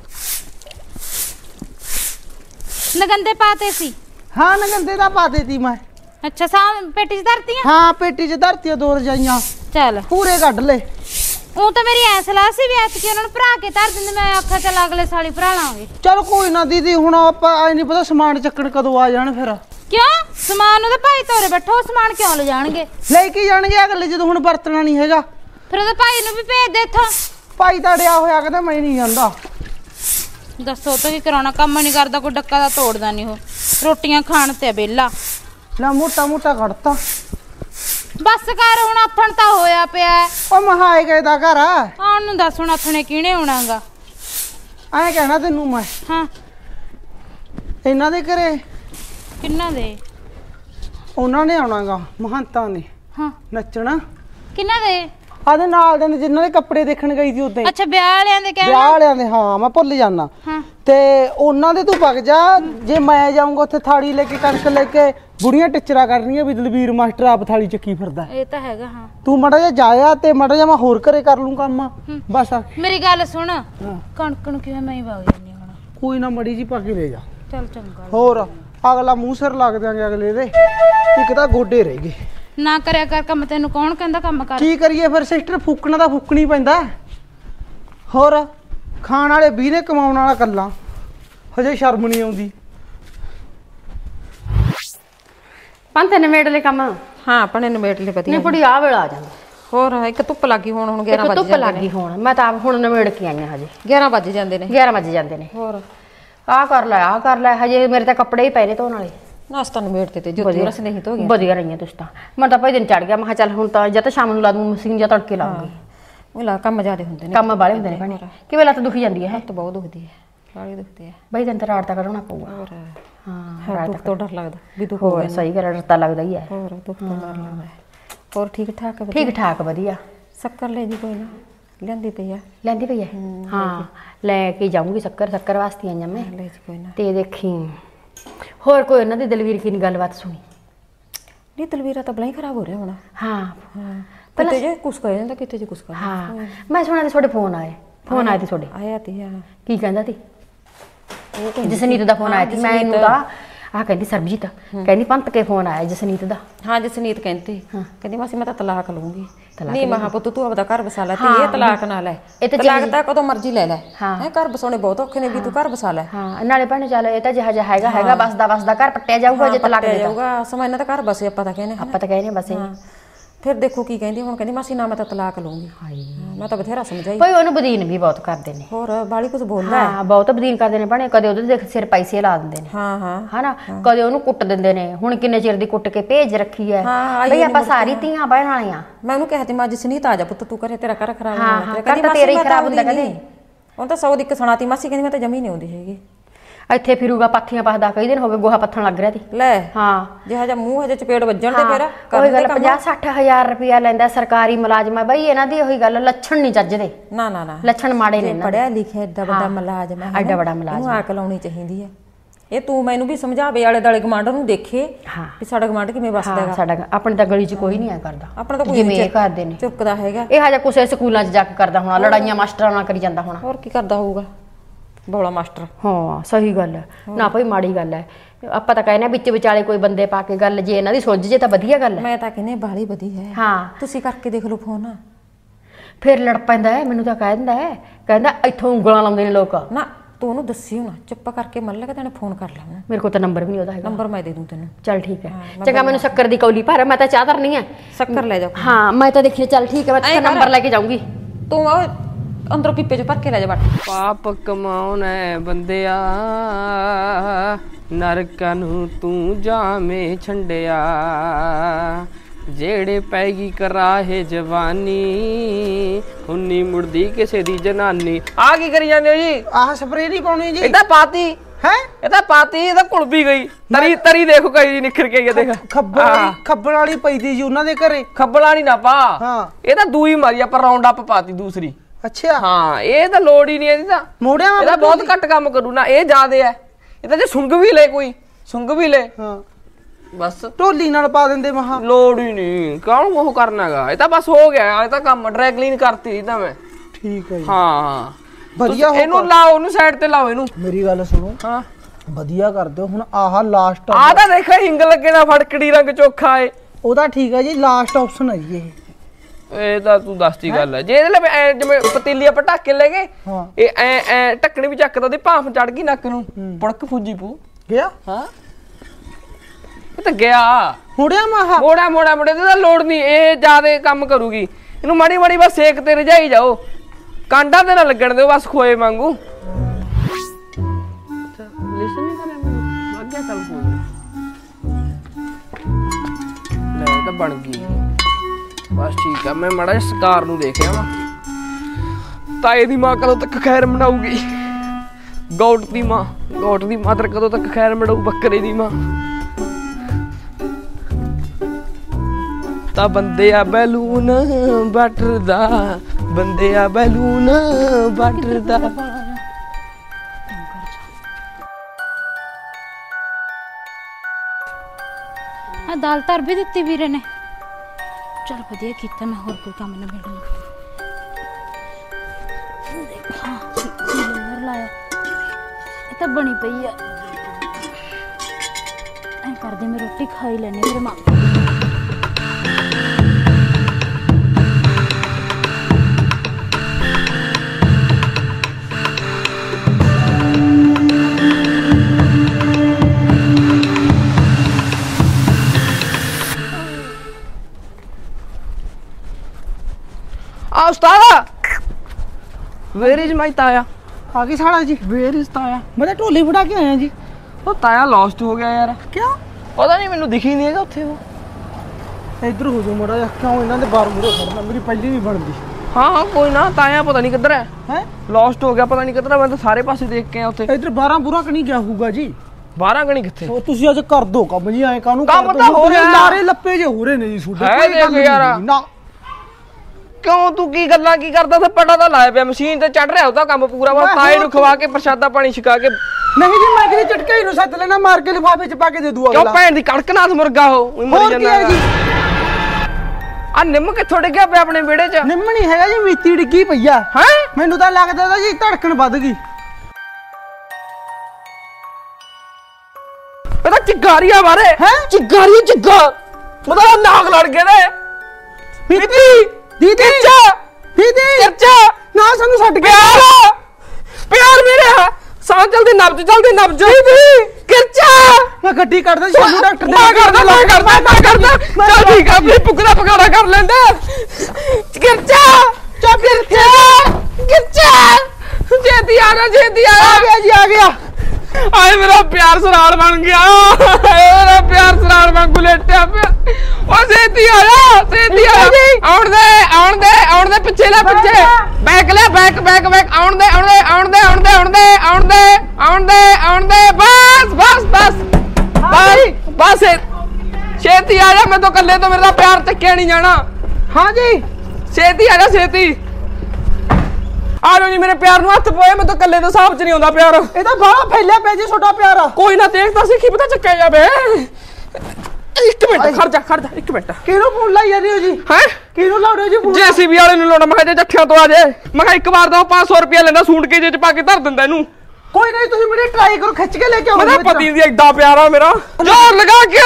ਨਗੰਦੇ ਪਾਤੇ ਸੀ ਹਾਂ ਨਗੰਦੇ ਦਾ ਪਾ ਦੇਤੀ ਮੈਂ ਅੱਛਾ ਸਾਂ ਪੇਟੀ ਚ ਧਰਤੀਆਂ ਹਾਂ ਪੇਟੀ 'ਚ ਧਰਤੀ ਦੋ ਰਜਾਈਆਂ ਚੱਲ ਪੂਰੇ ਕੱਢ ਲੈ ਉਹ ਤਾਂ ਮੇਰੀ ਐ ਸਲਾਹ ਸੀ ਵੀ ਐਤਕੀ ਉਹਨਾਂ ਨੂੰ ਭਰਾ ਕੇ ਧਰ ਦਿੰਦੇ ਮੈਂ ਆਖਿਆ ਚੱਲ ਅਗਲੇ ਸਾਲੀ ਭਰਾ ਲਾਂਗੇ ਚਲ ਕੋਈ ਨਾ ਦੀਦੀ ਹੁਣ ਆਪਾਂ ਐ ਨਹੀਂ ਪਤਾ ਸਮਾਨ ਚੱਕਣ ਕਦੋਂ ਆ ਜਾਣ ਫਿਰ ਕਿਉਂ ਸਮਾਨ ਉਹਦੇ ਭਾਈ ਤੋਰੇ ਬੈਠੋ ਉਹ ਸਮਾਨ ਕਿਉਂ ਲੈ ਜਾਣਗੇ ਲੈ ਕੇ ਜਾਣਗੇ ਅਗਲੇ ਜਦੋਂ ਹੁਣ ਵਰਤਣਾ ਨਹੀਂ ਹੈਗਾ ਫਿਰ ਉਹਦੇ ਭਾਈ ਨੂੰ ਵੀ ਭੇਜ ਦੇ ਇੱਥੋਂ ਭਾਈ ਤਾਂ ਡਿਆ ਹੋਇਆ ਕਹਿੰਦਾ ਮੈਂ ਨਹੀਂ ਜਾਂਦਾ ਦੱਸੋ ਤਾਂ ਕੀ ਕਰਾਉਣਾ ਕੰਮ ਨਹੀਂ ਕਰਦਾ ਕੋਈ ਡੱਕਾ ਦਾ ਤੋੜਦਾ ਨਹੀਂ ਉਹ ਰੋਟੀਆਂ ਖਾਣ ਤੇ ਵਿਹਲਾ ਲੈ ਮੋਟਾ ਮੋਟਾ ਕੱਢਤਾ ਬਸ ਕਰ ਹੁਣ ਆਥਣ ਤਾਂ ਹੋਇਆ ਪਿਆ ਉਹ ਮਹਾਏ ਗਏ ਦਾ ਘਰ ਆਉਣ ਨੂੰ ਦੱਸ ਹੁਣ ਆਥਣੇ ਕਿਹਨੇ ਆਉਣਾਗਾ ਐਂ ਕਹਿਣਾ ਤੈਨੂੰ ਮੈਂ ਹਾਂ ਇਹਨਾਂ ਦੇ ਘਰੇ ਕਿੰਨਾ ਦੇ ਉਹਨਾਂ ਨੇ ਆਉਣਾਗਾ ਮਹੰਤਾਂ ਨੇ ਹਾਂ ਨੱਚਣਾ ਕਿੰਨਾ ਦੇ ਆਦੇ ਨਾਲ ਦੇ ਨੇ ਜਿਨ੍ਹਾਂ ਦੇ ਕੱਪੜੇ ਦੇਖਣ ਗਈ ਸੀ ਉਦੋਂ ਅੱਛਾ ਵਿਆਹ ਵਾਲਿਆਂ ਦੇ ਵਿਆਹ ਕਹਿਣਾ ਵਾਲਿਆਂ ਦੇ ਹਾਂ ਮੈਂ ਭੁੱਲ ਜਾਣਾ ਹਾਂ ਤੇ ਉਹਨਾਂ ਦੇ ਤੂੰ ਵਗ ਜਾ ਜੇ ਮੈਂ ਜਾਊਂਗਾ ਉੱਥੇ ਥਾਲੀ ਲੈ ਕੇ ਕਣਕ ਲੈ ਕੇ ਬੁੜੀਆਂ ਟਿਚਰਾ ਕਰਨੀਆਂ ਵੀ ਦਲਵੀਰ ਮਾਸਟਰ ਆਪ ਥਾਲੀ ਚੱਕੀ ਫਿਰਦਾ ਇਹ ਤਾਂ ਹੈਗਾ ਹਾਂ ਤੂੰ ਮੜਾ ਜਾ ਜਾਇਆ ਤੇ ਮੜਾ ਜਾ ਮੈਂ ਹੋਰ ਘਰੇ ਕਰ ਲੂੰ ਕੰਮ ਬਸ ਮੇਰੀ ਗੱਲ ਸੁਣ ਕਣਕ ਨੂੰ ਕਿਵੇਂ ਮੈਂ ਹੀ ਵਗ ਜਾਂਦੀ ਹੁਣ ਕੋਈ ਨਾ ਮੜੀ ਜੀ ਪਾ ਕੇ ਲੈ ਜਾ ਚੱਲ ਚੰਗਾ ਹੋਰ ਅਗਲਾ ਮੂੰਹ ਸਿਰ ਲੱਗ ਦਿਆਂਗੇ ਅਗਲੇ ਦੇ ਇੱਕ ਤਾਂ ਗੋਡੇ ਰਹਿ ਗਏ ਨਾ ਕਰਿਆ ਕਰ ਕੰਮ ਤੈਨੂੰ ਕੌਣ ਕਹਿੰਦਾ ਕੰਮ ਕਰ ਕੀ ਕਰੀਏ ਫਿਰ ਸਿਸਟਰ ਫੂਕਣਾ ਤਾਂ ਫੂਕਣੀ ਪੈਂਦਾ ਹੋਰ ਖਾਣ ਵਾਲੇ 20 ਨੇ ਕਮਾਉਣ ਵਾਲਾ ਕੱਲਾ ਹਜੇ ਸ਼ਰਮ ਨਹੀਂ ਆਉਂਦੀ ਪੰਤੇ ਨਵੇੜ ਲੈ ਕੰਮ ਹਾਂ ਆਪਣੇ ਨਵੇੜ ਲੈ ਵਧੀਆ ਨਹੀਂ ਬੜੀ ਆ ਵੇਲਾ ਆ ਜਾਂਦਾ ਹੋਰ ਇੱਕ ਧੁੱਪ ਲੱਗੀ ਹੁਣ 11 ਇੱਕ ਵਜੇ ਧੁੱਪ ਲੱਗੀ ਹੁਣ ਮੈਂ ਤਾਂ ਆਪ ਹੁਣ ਨਵੇੜ ਕੇ ਆਈ ਹਾਂ ਹਜੇ 11 ਵਜੇ ਜਾਂਦੇ ਨੇ 11 ਵਜੇ ਜਾਂਦੇ ਨੇ ਹੋਰ ਆ ਕਰ ਲੈ ਹਜੇ ਮੇਰੇ ਤਾਂ ਕੱਪੜੇ ਹੀ ਪਏ ਨੇ ਧੋਣ ਵਾਲੇ ਨਾਸਤਾ ਨਵੇੜ ਤੇ ਜੁੱਤੀ ਰਸ ਨਹੀਂ ਧੋ ਗਿਆ ਵਧੀਆ ਰਹੀਆਂ ਤੁਸੀਂ ਤਾਂ ਮੈਂ ਤਾਂ ਭਾਈ ਦਿਨ ਚੜ ਗਿਆ ਮੈਂ ਕਿਹਾ ਚੱਲ ਹੁਣ ਤਾਂ ਜਾਂ ਤਾਂ ਸ਼ਾਮ ਨੂੰ ਲਾ ਦੂੰ ਮਸ਼ੀਨ ਜਾਂ ਤੜਕੇ ਲਾਉਂਗੀ ਉਹ ਲਾ ਕੰਮ ਜ਼ਿਆਦੇ ਹੁੰਦੇ ਨੇ ਕੰਮ ਵਾਲੇ ਹੁੰਦੇ ਨੇ ਭੈਣੇ ਕਿਵੇਂ ਲੱਤ ਦੁਖੀ ਜਾਂਦੀ ਹੈ ਤਾਂ ਬਹੁਤ ਦੁਖਦੀ ਹੈ ਬਾਲੀ ਦੁਖਦੀ ਹੈ ਬਾਈ ਦਿਨ ਤਾਂ ਰਾਤ ਤਾਂ ਕੱਢਣਾ ਪਊਗਾ ਹੋਰ ਹਾਂ ਰਾਤ ਤੋਂ ਡਰ ਲੱਗਦਾ ਵੀ ਦੁੱਖ ਹੋਰ ਸਹੀ ਗੱਲ ਡਰ ਤਾਂ ਲੱਗਦਾ ਹੀ ਹੈ ਹੋਰ ਦੁੱਖ ਤੋਂ ਡਰ ਲੱਗਦਾ ਹੋਰ ਠੀਕ ਠਾਕ ਠੀਕ ਠਾਕ ਵਧੀਆ ਸ਼ੱਕਰ ਲੈ ਜੀ ਕੋਈ ਨਾ ਲੈਂਦੀ ਪਈ ਆ ਲੈਂਦੀ ਪਈ ਹੈ ਹਾਂ ਲੈ ਕੇ ਜਾਊਂਗੀ ਸ਼ੱਕਰ ਵਾਸਤੇ ਆਈਆਂ ਮੈਂ ਲੈ ਜੀ ਕੋਈ ਨਾ ਤੇ ਦੇਖੀ ਹੋਰ ਕੋਈ ਉਹਨਾਂ ਦੀ ਦਲਵੀਰ ਕੀ ਨਹੀਂ ਗੱਲਬਾਤ ਸੁਣੀ ਨਹੀਂ ਤਲਵੀਰਾ ਤਾਂ ਬਲਾਈ ਖਰਾਬ ਹੋ ਰਿਹਾ ਹੁਣ ਹਾਂ ਕਿਤੇ ਜੇ ਕੁਛ ਕਹਿ ਜਾਂਦਾ ਕਿਤੇ ਜੇ ਕੁਛ ਕਰ ਹਾਂ ਮੈਂ ਸੁਣਿਆ ਤੇ ਤੁਹਾਡੇ ਫੋਨ ਆਏ ਤੇ ਤੁਹਾਡੇ ਆਇਆ ਤੀ ਹਾਂ ਕੀ ਕਹਿੰਦਾ ਤੀ ਜਸਨੀਤ ਦਾ ਫੋਨ ਆਇਆ ਸੀ ਮੈਨੂੰ ਤਾਂ ਆ ਕਹਿੰਦੀ ਸਰਬਜੀਤ ਕਹਿੰਦੀ ਪੰਤ ਕੇ ਫੋਨ ਆਇਆ ਜਸਨੀਤ ਦਾ ਹਾਂ ਜਸਨੀਤ ਕਹਿੰਦੀ ਮਾਸੀ ਮੈਂ ਤਾਂ ਤਲਾਕ ਲਊਂਗੀ ਨਹੀਂ ਮਹਾ ਪੁੱਤ ਤੂੰ ਆਪਦਾ ਘਰ ਵਸਾ ਲੈ ਤੇ ਇਹ ਤਲਾਕ ਨਾ ਲੈ ਤਲਾਕ ਤਾਂ ਕਦੋਂ ਮਰਜ਼ੀ ਲੈ ਹੈ ਘਰ ਵਸਾਉਣੇ ਬਹੁਤ ਔਖੇ ਨੇ ਵੀ ਤੂੰ ਘਰ ਵਸਾ ਲੈ ਹਾਂ ਨਾਲੇ ਭੈਣੇ ਚੱਲ ਇਹ ਤਾਂ ਜਿਹਾ ਹੈਗਾ ਬਸਦਾ ਘਰ ਪੱਟਿਆ ਜਾਊਗਾ ਜੇ ਤਲਾਕ ਦੇ ਜਾਊਗਾ ਸਮਾਂ ਇਹਨਾਂ ਦਾ ਘਰ ਬਸੇ ਆਪਾਂ ਤਾਂ ਕਹਿੰਦੇ ਬਸੇ ਫਿਰ ਦੇਖੋ ਕੀ ਕਹਿੰਦੀ ਹੁਣ ਕਹਿੰਦੀ ਮਾਸੀ ਨਾ ਮੈਂ ਤਾਂ ਤਲਾਕ ਲਊਂਗੀ ਮੈਂ ਤਾਂ ਬਥੇਰਾ ਸਮਝਾਈ ਭਾਈ ਉਹਨੂੰ ਬਦੀਨ ਵੀ ਬਹੁਤ ਕਰਦੇ ਨੇ ਹੋਰ ਬਾਲੀ ਕੁਝ ਬੋਲਦਾ ਹਾਂ ਬਹੁਤ ਬਦੀਨ ਕਰਦੇ ਨੇ ਭੈਣੇ ਕਦੇ ਉਹਦੇ ਦੇਖ ਸਿਰ ਪੈਸੇ ਲਾ ਦਿੰਦੇ ਨੇ ਹਾਂ ਹਨਾ ਕਦੇ ਉਹਨੂੰ ਕੁੱਟ ਦਿੰਦੇ ਨੇ ਹੁਣ ਕਿੰਨੇ ਚਿਰ ਦੀ ਕੁੱਟ ਕੇ ਭੇਜ ਰੱਖੀ ਹੈ ਬਈ ਆਪਾਂ ਸਾਰੀ ਧੀਆਂ ਬਹਿਣ ਵਾਲੀਆਂ ਮੈਂ ਉਹਨੂੰ ਕਹਿਤੀ ਮੈਂ ਜਸਨੀਤ ਆ ਜਾ ਪੁੱਤ ਤੂੰ ਘਰੇ ਤੇਰਾ ਘਰ ਖਰਾਬ ਹੋਣਾ ਕਹਿੰਦੀ ਮਾਸੀ ਤੇਰਾ ਹੀ ਖਰਾਬ ਹੁੰਦਾ ਕਹਿੰਦੀ ਹੁਣ ਤਾਂ 100 ਦੀ ਇੱਕ ਸੁਣਾਤੀ ਮਾਸੀ ਕਹਿੰਦੀ ਮੈਂ ਤਾਂ ਜਮੀ ਨਹੀਂ ਆਉਂਦੀ ਹੈਗੀ ਇੱਥੇ ਫਿਰੂਗਾ ਪਾਥੀਆਂ ਪਾਸਦਾ ਕਈ ਦਿਨ ਹੋ ਗਏ ਗੋਹਾ ਪੱਥਣ ਲੱਗ ਰਿਹਾ ਸੀ ਲੈ ਹਾਂ ਜਿਹਾ ਜਿਹਾ ਮੂੰਹ ਹਜੇ ਚਪੇੜ ਵੱਜਣ ਤੇ ਫਿਰ ਕੋਈ ਗੱਲ 50-60 ਹਜ਼ਾਰ ਰੁਪਇਆ ਲੈਂਦਾ ਸਰਕਾਰੀ ਮੁਲਾਜ਼ਮ ਹੈ ਬਈ ਇਹਨਾਂ ਦੀ ਉਹੀ ਗੱਲ ਲੱਛਣ ਨਹੀਂ ਚੱਜਦੇ ਨਾ ਲੱਛਣ ਮਾੜੇ ਨੇ ਪੜਿਆ ਲਿਖਿਆ ਏਡਾ ਵੱਡਾ ਮੁਲਾਜ਼ਮ ਹੈ ਐਡਾ ਵੱਡਾ ਮੁਲਾਜ਼ਮ ਇਹਨੂੰ ਆਕ ਲਾਉਣੀ ਚਾਹੀਦੀ ਹੈ ਇਹ ਤੂੰ ਮੈਨੂੰ ਵੀ ਸਮਝਾਵੇ ਆਲੇ ਦਾਲੇ ਗਮਾਂਡਰ ਨੂੰ ਦੇਖੇ ਵੀ ਸਾਡਾ ਗਮਾਂਡ ਕਿਵੇਂ ਵੱਸਦਾ ਹੈਗਾ ਸਾਡਾ ਆਪਣੇ ਤਾਂ ਗਲੀ 'ਚ ਕੋਈ ਨਹੀਂ ਆ ਕਰਦਾ ਆਪਣਾ ਤਾਂ ਕੋਈ ਜਿਵੇਂ ਇਹ ਕਰਦੇ ਨੇ ਚੁੱਕਦਾ ਹੈਗਾ ਇਹ ਹਜੇ ਕਿਸੇ ਸਕੂਲਾਂ 'ਚ ਜਾ ਕੇ ਕਰਦਾ ਹੋਣਾ ਲੜਾਈਆਂ ਮਾਸਟਰਾਂ ਨਾਲ ਕਰੀ ਜਾਂਦਾ ਹੋਣਾ ਹੋਰ ਕੀ ਕਰਦਾ ਹੋਊਗਾ ਬੋਲਾ ਮਾਸਟਰ ਹਾਂ ਸਹੀ ਗੱਲ ਹੈ ਨਾ ਭਾਈ ਮਾੜੀ ਗੱਲ ਹੈ ਆਪਾਂ ਤਾਂ ਕਹਿੰਦੇ ਵਿੱਚ ਵਿਚਾਲੇ ਕੋਈ ਬੰਦੇ ਪਾ ਕੇ ਗੱਲ ਜੇ ਇਹਨਾਂ ਦੀ ਸੁਲਝ ਜੇ ਤਾਂ ਵਧੀਆ ਗੱਲ ਹੈ ਮੈਂ ਤਾਂ ਕਹਿੰਦੀ ਬਾਲੀ ਵਧੀਆ ਹੈ ਹਾਂ ਤੁਸੀਂ ਕਰਕੇ ਦੇਖ ਲਓ ਫੋਨ ਫਿਰ ਲੜ ਪੈਂਦਾ ਹੈ ਮੈਨੂੰ ਤਾਂ ਕਹਿ ਦਿੰਦਾ ਹੈ ਕਹਿੰਦਾ ਇੱਥੋਂ ਉਂਗਲਾਂ ਲਾਉਂਦੇ ਨੇ ਲੋਕ ਨਾ ਤੂੰ ਉਹਨੂੰ ਦੱਸਿਓ ਨਾ, ਚੁੱਪ ਕਰਕੇ ਮੱਲ ਕੇ ਤੈਨੂੰ ਫੋਨ ਕਰ ਲਾ ਉਹਨੂੰ। ਮੇਰੇ ਕੋਲ ਤਾਂ ਨੰਬਰ ਵੀ ਨਹੀਂ ਉਹਦਾ ਹੈਗਾ। ਨੰਬਰ ਮੈਂ ਦੇ ਦੂੰ ਤੈਨੂੰ। ਚੱਲ ਠੀਕ ਹੈ, ਚੰਗਾ ਮੈਨੂੰ ਸ਼ੱਕਰ ਦੀ ਕੌਲੀ ਭਰ, ਮੈਂ ਤਾਂ ਚਾਹ ਧਰਨੀ ਹੈ। ਸ਼ੱਕਰ ਲੈ ਜਾ। ਹਾਂ ਮੈਂ ਤਾਂ ਦੇਖੀ, ਚੱਲ ਠੀਕ ਹੈ, ਮੈਂ ਤੇਰਾ ਨੰਬਰ ਲੈ ਕੇ ਜਾਊਂਗੀ। ਤੂੰ ਅੰਦਰੋਂ ਪੀਪੇ ਚ ਭਰ ਕੇ ਲੈ ਜਾ ਬੱਟ। ਪਾਪ ਕਮਾਉਣਾ ਬੰਦਿਆ, ਨਰਕਾਂ ਨੂੰ ਤੂੰ ਜਾਵੇਂ ਛੰਡਿਆ, ਜਿਹੜੇ ਪੈਗੀ ਕਰਾਹੇ ਜਵਾਨੀ, ਉਨੀ ਮੁੜਦੀ ਕਿਸੇ ਦੀ ਜਨਾਨੀ। ਆ ਕੀ ਕਰੀ ਜਾਂਦੇ ਹੋ ਜੀ? ਆਹ ਸਪਰੇਅ ਨਹੀਂ ਪਾਉਣੀ ਜੀ। ਇਹਦਾ ਪਾਤੀ ਹੈ, ਇਹਦਾ ਪਾਤੀ, ਇਹਦਾ ਕੁਲ ਵੀ ਗਈ ਤਰੀ। ਤਰੀ ਦੇਖੋ ਕਈ ਨਿਖਰ ਕੇ ਗਈ, ਦੇਖ ਖੱਬਲ ਵਾਲੀ ਪਈ ਤੀ ਜੀ ਉਹਨਾਂ ਦੇ ਘਰੇ। ਖੱਬਲ ਵਾਲੀ ਨਾ ਪਾ, ਹਾਂ ਇਹ ਤਾਂ ਦੂਈ ਮਾਰੀ ਆਪਾਂ, ਰਾਉਂਡ ਅਪ ਪਾਤੀ ਦੂਸਰੀ। ਅੱਛਾ ਹਾਂ, ਇਹ ਤਾਂ ਲੋੜ ਹੀ ਨਹੀਂ ਇਹਦੀ ਤਾਂ। ਮੋੜਿਆ ਇਹਦਾ ਬਹੁਤ ਘੱਟ ਕੰਮ ਕਰੂ ਨਾ, ਇਹ ਜ਼ਿਆਦੇ ਹੈ। ਇਹਦਾ ਜੇ ਸੁੰਗ ਵੀ ਲੈ, ਕੋਈ ਸੁੰਗ ਵੀ ਲੈ, ਹਾਂ ਬਸ ਢੋਲੀ ਨਾਲ ਪਾ ਦਿੰਦੇ ਮਹਾ। ਲੋੜ ਹੀ ਨਹੀਂ, ਕਾਹਨੂੰ ਉਹ ਕਰਨਾਗਾ। ਇਹ ਤਾਂ ਬਸ ਹੋ ਗਿਆ, ਇਹ ਤਾਂ ਕੰਮ ਡਰਾਈ ਕਲੀਨ ਕਰਤੀ ਤਾਂ ਮੈਂ। ਠੀਕ ਹੈ ਜੀ। ਹਾਂ ਵਧੀਆ। ਇਹਨੂੰ ਲਾਓ, ਉਹਨੂੰ ਸਾਈਡ ਤੇ ਲਾਓ ਇਹਨੂੰ। ਮੇਰੀ ਗੱਲ ਸੁਣੋ। ਹਾਂ ਵਧੀਆ ਕਰ ਦਿਓ ਹੁਣ। ਆਹ ਲਾਸਟ ਆ ਤਾਂ ਦੇਖ, ਹਿੰਗ ਲੱਗੇ ਨਾ, ਫੜਕੜੀ ਰੰਗ ਚੋਖਾ ਏ। ਉਹਦਾ ਠੀਕ ਹੈ ਜੀ, ਲਾਸਟ ਆਪਸ਼ਨ ਹੈ ਜੀ ਇਹ ਤਾਂ ਤੂੰ ਦੱਸਦੀ ਗੱਲ ਹੈ। ਜੇ ਇਹਦੇ ਲਈ ਐ ਜਿਵੇਂ ਪਤੀਲੀ ਆਪਾਂ ਢੱਕ ਕੇ ਲੈ ਗਏ, ਇਹ ਐ ਢੱਕਣੀ ਵੀ ਚੱਕਦਾ, ਉਹਦੀ ਭਾਫ ਚੜ ਗਈ ਨੱਕ ਨੂੰ, ਪੁੜਕ ਫੂਜੀ ਪੂ ਗਿਆ। ਹਾਂ ਇਹ ਤਾਂ ਗਿਆ। ਮੋੜਿਆ ਮਾਹਾ, ਮੋੜਾ ਤੇ ਤਾਂ ਲੋੜ ਨਹੀਂ, ਇਹ ਜ਼ਿਆਦਾ ਕੰਮ ਕਰੂਗੀ। ਇਹਨੂੰ ਮਾੜੀ ਮਾੜੀ ਬਸ ਸੇਕ ਤੇ ਰਜਾਈ ਜਾਓ, ਕਾਂਡਾ ਤੇ ਨਾ ਲੱਗਣ ਦਿਓ ਬਸ ਖੋਏ ਵਾਂਗੂ। ਲਿਸਨ ਨਹੀਂ ਕਰਿਆ ਮੈਨੂੰ, ਅੱਗੇ ਚੱਲ ਫੋਨ ਲੈ ਤਾਂ ਬਣ ਗਈ ਬਸ। ਠੀਕ ਆ, ਮੈਂ ਮਾੜਾ ਜਿਹਾ ਸਕਾਰ ਨੂੰ ਦੇਖਿਆ ਵਾ। ਤਾਏ ਦੀ ਮਾਂ ਕਦੋਂ ਤੱਕ ਖੈਰ ਮਨਾਊਗੀ? ਗੌਟ ਦੀ ਮਾਂ ਮਾਤਰ ਕਦੋਂ ਤੱਕ ਖੈਰ ਮਨਾਊ? ਬੱਕਰੇ ਦੀ ਮਾਂ ਤਾਂ ਬੰਦੇ ਆ ਬੈਲੂਨ ਬਟਰ ਦਾ, ਬੰਦੇ ਆ ਬੈਲੂਨ ਬਟਰ ਦਾ। ਆ ਦਾਲ ਧਰ ਵੀ ਦਿੱਤੀ ਵੀਰੇ ਨੇ। ਚਲ ਵਧੀਆ ਕੀਤਾ, ਮੈਂ ਹੋਰ ਕੋਈ ਕੰਮ ਨਾ ਮੇੜਾਂ। ਦੇਖਾਂ ਸਿਲੰਡਰ ਲਾਇਆ, ਇਹ ਤਾਂ ਬਣੀ ਪਈ ਆ। ਐ ਕਰਦੇ ਮੈਂ ਰੋਟੀ ਖਾਈ ਲੈਣੀ ਮੇਰੇ ਮਾਂ। ਉਸਤਾਦ, where is my ਤਾਇਆ? ਆ ਗਈ ਸਾਲਾ ਜੀ। where is ਤਾਇਆ? ਮੈਂ ਤਾਂ ਢੋਲੀ ਫੜਾ ਕੇ ਆਇਆ ਜੀ। ਉਹ ਤਾਇਆ ਲੋਸਟ ਹੋ ਗਿਆ ਯਾਰ। ਕਿਉਂ? ਪਤਾ ਨਹੀਂ, ਮੈਨੂੰ ਦਿਖੀ ਨਹੀਂ ਹੈਗਾ ਉੱਥੇ। ਉਹ ਇੱਧਰ ਹੋ ਜਾਓ ਮੜਾ ਜਿਹਾ। ਕਿਉਂ ਇਹਨਾਂ ਦੇ ਬਾਰ ਮੂਰੇ ਖੜਨਾ? ਮੇਰੀ ਪਹਿਲੀ ਨਹੀਂ ਬਣਦੀ। ਹਾਂ ਕੋਈ ਨਾ, ਤਾਇਆ ਪਤਾ ਨਹੀਂ ਕਿੱਧਰ ਹੈ। ਹੈ ਲੋਸਟ ਹੋ ਗਿਆ, ਪਤਾ ਨਹੀਂ ਕਿੱਧਰ ਹੈ। ਮੈਂ ਤਾਂ ਸਾਰੇ ਪਾਸੇ ਦੇਖ ਕੇ ਆ ਉੱਥੇ। ਇੱਧਰ 12 ਬੁਰਾ ਕਣੀ ਗਿਆ ਹੋਊਗਾ ਜੀ। 12 ਗਣੀ ਕਿੱਥੇ? ਉਹ ਤੁਸੀਂ ਅੱਜ ਕਰ ਦੋ ਕੰਮ ਜੀ, ਐ ਕਾਹਨੂੰ ਕੰਮ ਤਾਂ ਹੋ ਰਿਹਾ। ਲਾਰੇ ਲੱਪੇ ਜੇ ਹੋ ਰਹੇ ਨੇ ਜੀ ਤੁਹਾਡੇ। ਹੈ ਦੇਖ ਯਾਰ, ਨਾ ਕਿਉਂ ਤੂੰ ਕੀ ਗੱਲਾਂ ਕੀ ਕਰਦਾ? ਤੇ ਪਟਾ ਤਾਂ ਲਾਇਆ ਪਿਆ, ਮਸ਼ੀਨ ਤੇ ਚੜ ਰਿਹਾ ਉਹਦਾ ਕੰਮ ਪੂਰਾ। ਵਾ ਤਾਏ ਨੂੰ ਖਵਾ ਕੇ ਪ੍ਰਸ਼ਾਦਾ ਪਾਣੀ ਛਕਾ ਕੇ। ਨਹੀਂ ਜੀ, ਮੈਂ ਕਿਹਦੀ ਝਟਕੇ ਨੂੰ ਸੱਤ ਲੈਣਾ, ਮਾਰ ਕੇ ਲਿਫਾਫੇ ਚ ਪਾ ਕੇ ਦੇ ਦੂ ਅਗਲਾ। ਕਿਉਂ ਭੈਣ ਦੀ ਕੜਕਨਾਥ ਮੁਰਗਾ ਉਹ ਮਰ ਜਾਂਦਾ ਜੀ। ਆ ਨਿੰਮ ਕਿੱਥੋਂ ਡਿੱਗਿਆ ਪਿਆ ਆਪਣੇ ਵਿਹੜੇ 'ਚ? ਨਿੰਮ ਨਹੀਂ ਹੈਗਾ ਜੀ, ਮੀਤੀ ਡਿੱਗੀ ਪਈ ਆ। ਹੈ ਮੈਨੂੰ ਤਾਂ ਲੱਗਦਾ ਤਾਂ ਜੀ ਧੜਕਣ ਵੱਧ ਗਈ। ਇਹ ਤਾਂ ਚਿਗਾਰੀਆਂ ਮਾਰੇ ਹੈ। ਚਿਗਾਰੀ ਚਿੱਗਾ ਮਤਲਬ ਨਾਗ ਲੜ ਗਏ ਨੇ। ਮੀਤੀ ਦੀਦੀ ਦੀਦੀ ਚਰਚਾ ਨਾ ਸਾਨੂੰ ਛੱਡ ਕੇ ਪਿਆਰ ਮੇਰੇ ਸਾਹ ਚਲਦੀ ਨਬਜ ਦੀਦੀ ਕਿਰਚਾ। ਮੈਂ ਗੱਡੀ ਕੱਢਦਾ ਸ਼ਾਨੂ ਡਾਕਟਰ ਦੇ। ਮੈਂ ਕਰਦਾ ਚੱਲ ਠੀਕ ਆ, ਆਪਣੀ ਪੁੱਕਦਾ ਪਕਾੜਾ ਕਰ ਲੈਂਦਾ। ਕਿਰਚਾ ਚੱਪ ਕਿਰਚਾ ਛੇਤੀ ਆ ਗਿਆ ਜੀ, ਆ ਗਿਆ। ਆਏ ਮੇਰਾ ਪਿਆਰ ਸਰਾਲ ਬਣ ਗਿਆ, ਮੇਰਾ ਪਿਆਰ ਸਰਾਲ ਵਾਂਗੂ ਲੇਟਿਆ ਪਿਆ। ਉਹ ਛੇਤੀ ਆ ਆਉਣ ਦੇ ਪਿੱਛੇ ਲੈ, ਪਿੱਛੇ ਬੈਕ ਲੈ, ਬੈਕ ਆਉਣ ਦੇ ਬਸ ਛੇਤੀ ਆ ਜਾ। ਮੈਂ ਤਾਂ ਇਕੱਲੇ ਤੋਂ ਮੇਰਾ ਪਿਆਰ ਚੱਕਿਆ ਨਹੀਂ ਜਾਣਾ। ਹਾਂ ਜੀ ਛੇਤੀ ਆ ਜਾ, ਛੇਤੀ ਆ ਜਾਓ ਜੀ। ਮੇਰੇ ਪਿਆਰ ਨੂੰ ਹੱਥ ਪੋਏ, ਮੈਂ ਤਾਂ ਇਕੱਲੇ ਤੋਂ ਸਾਹਬ ਚ ਨਹੀਂ ਆਉਂਦਾ ਪਿਆਰ। ਇਹ ਤਾਂ ਬਾਹਲਾ ਫੈਲਿਆ ਪਿਆ ਜੀ ਤੁਹਾਡਾ ਪਿਆਰ। ਕੋਈ ਨਾ ਦੇਖ ਤਾਂ ਸਿੱਖੀ, ਪਤਾ ਚੱਕਿਆ ਜਾਵੇ। ਇੱਕ ਮਿੰਟ ਖੜ ਜਾ ਇੱਕ ਮਿੰਟ। ਕਿਹਨੂੰ ਫੋਨ ਲਾਈ ਜਾਂਦੇ ਹੋ ਜੀ? ਹੈ ਕਿਹਨੂੰ ਲਾਉਣੇ ਹੋ ਜੀ ਫੋਨ? ਜੇਸੀਬੀ ਵਾਲੇ ਨੂੰ ਲਾਉਣਾ। ਮੈਂ ਕਿਹਾ ਜੇ ਜੱਠਿਆਂ ਤੋਂ ਆ ਜਾਏ। ਮੈਂ ਕਿਹਾ ਇੱਕ ਵਾਰ ਦਾ 500 ਰੁਪਇਆ ਲੈਂਦਾ, ਸੂਟ ਕੇ ਜੇ ਚ ਪਾ ਕੇ ਧਰ ਦਿੰਦਾ ਇਹਨੂੰ। ਕੋਈ ਨਹੀਂ, ਤੁਸੀਂ ਮੇਰੇ ਟਰਾਈ ਕਰੋ, ਖਿੱਚ ਕੇ ਲੈ ਕੇ ਆਓ। ਮੇਰਾ ਪਤੀ ਦੀ ਐਡਾ ਪਿਆਰਾ ਮੇਰਾ। ਜ਼ੋਰ ਲਗਾ ਕੇ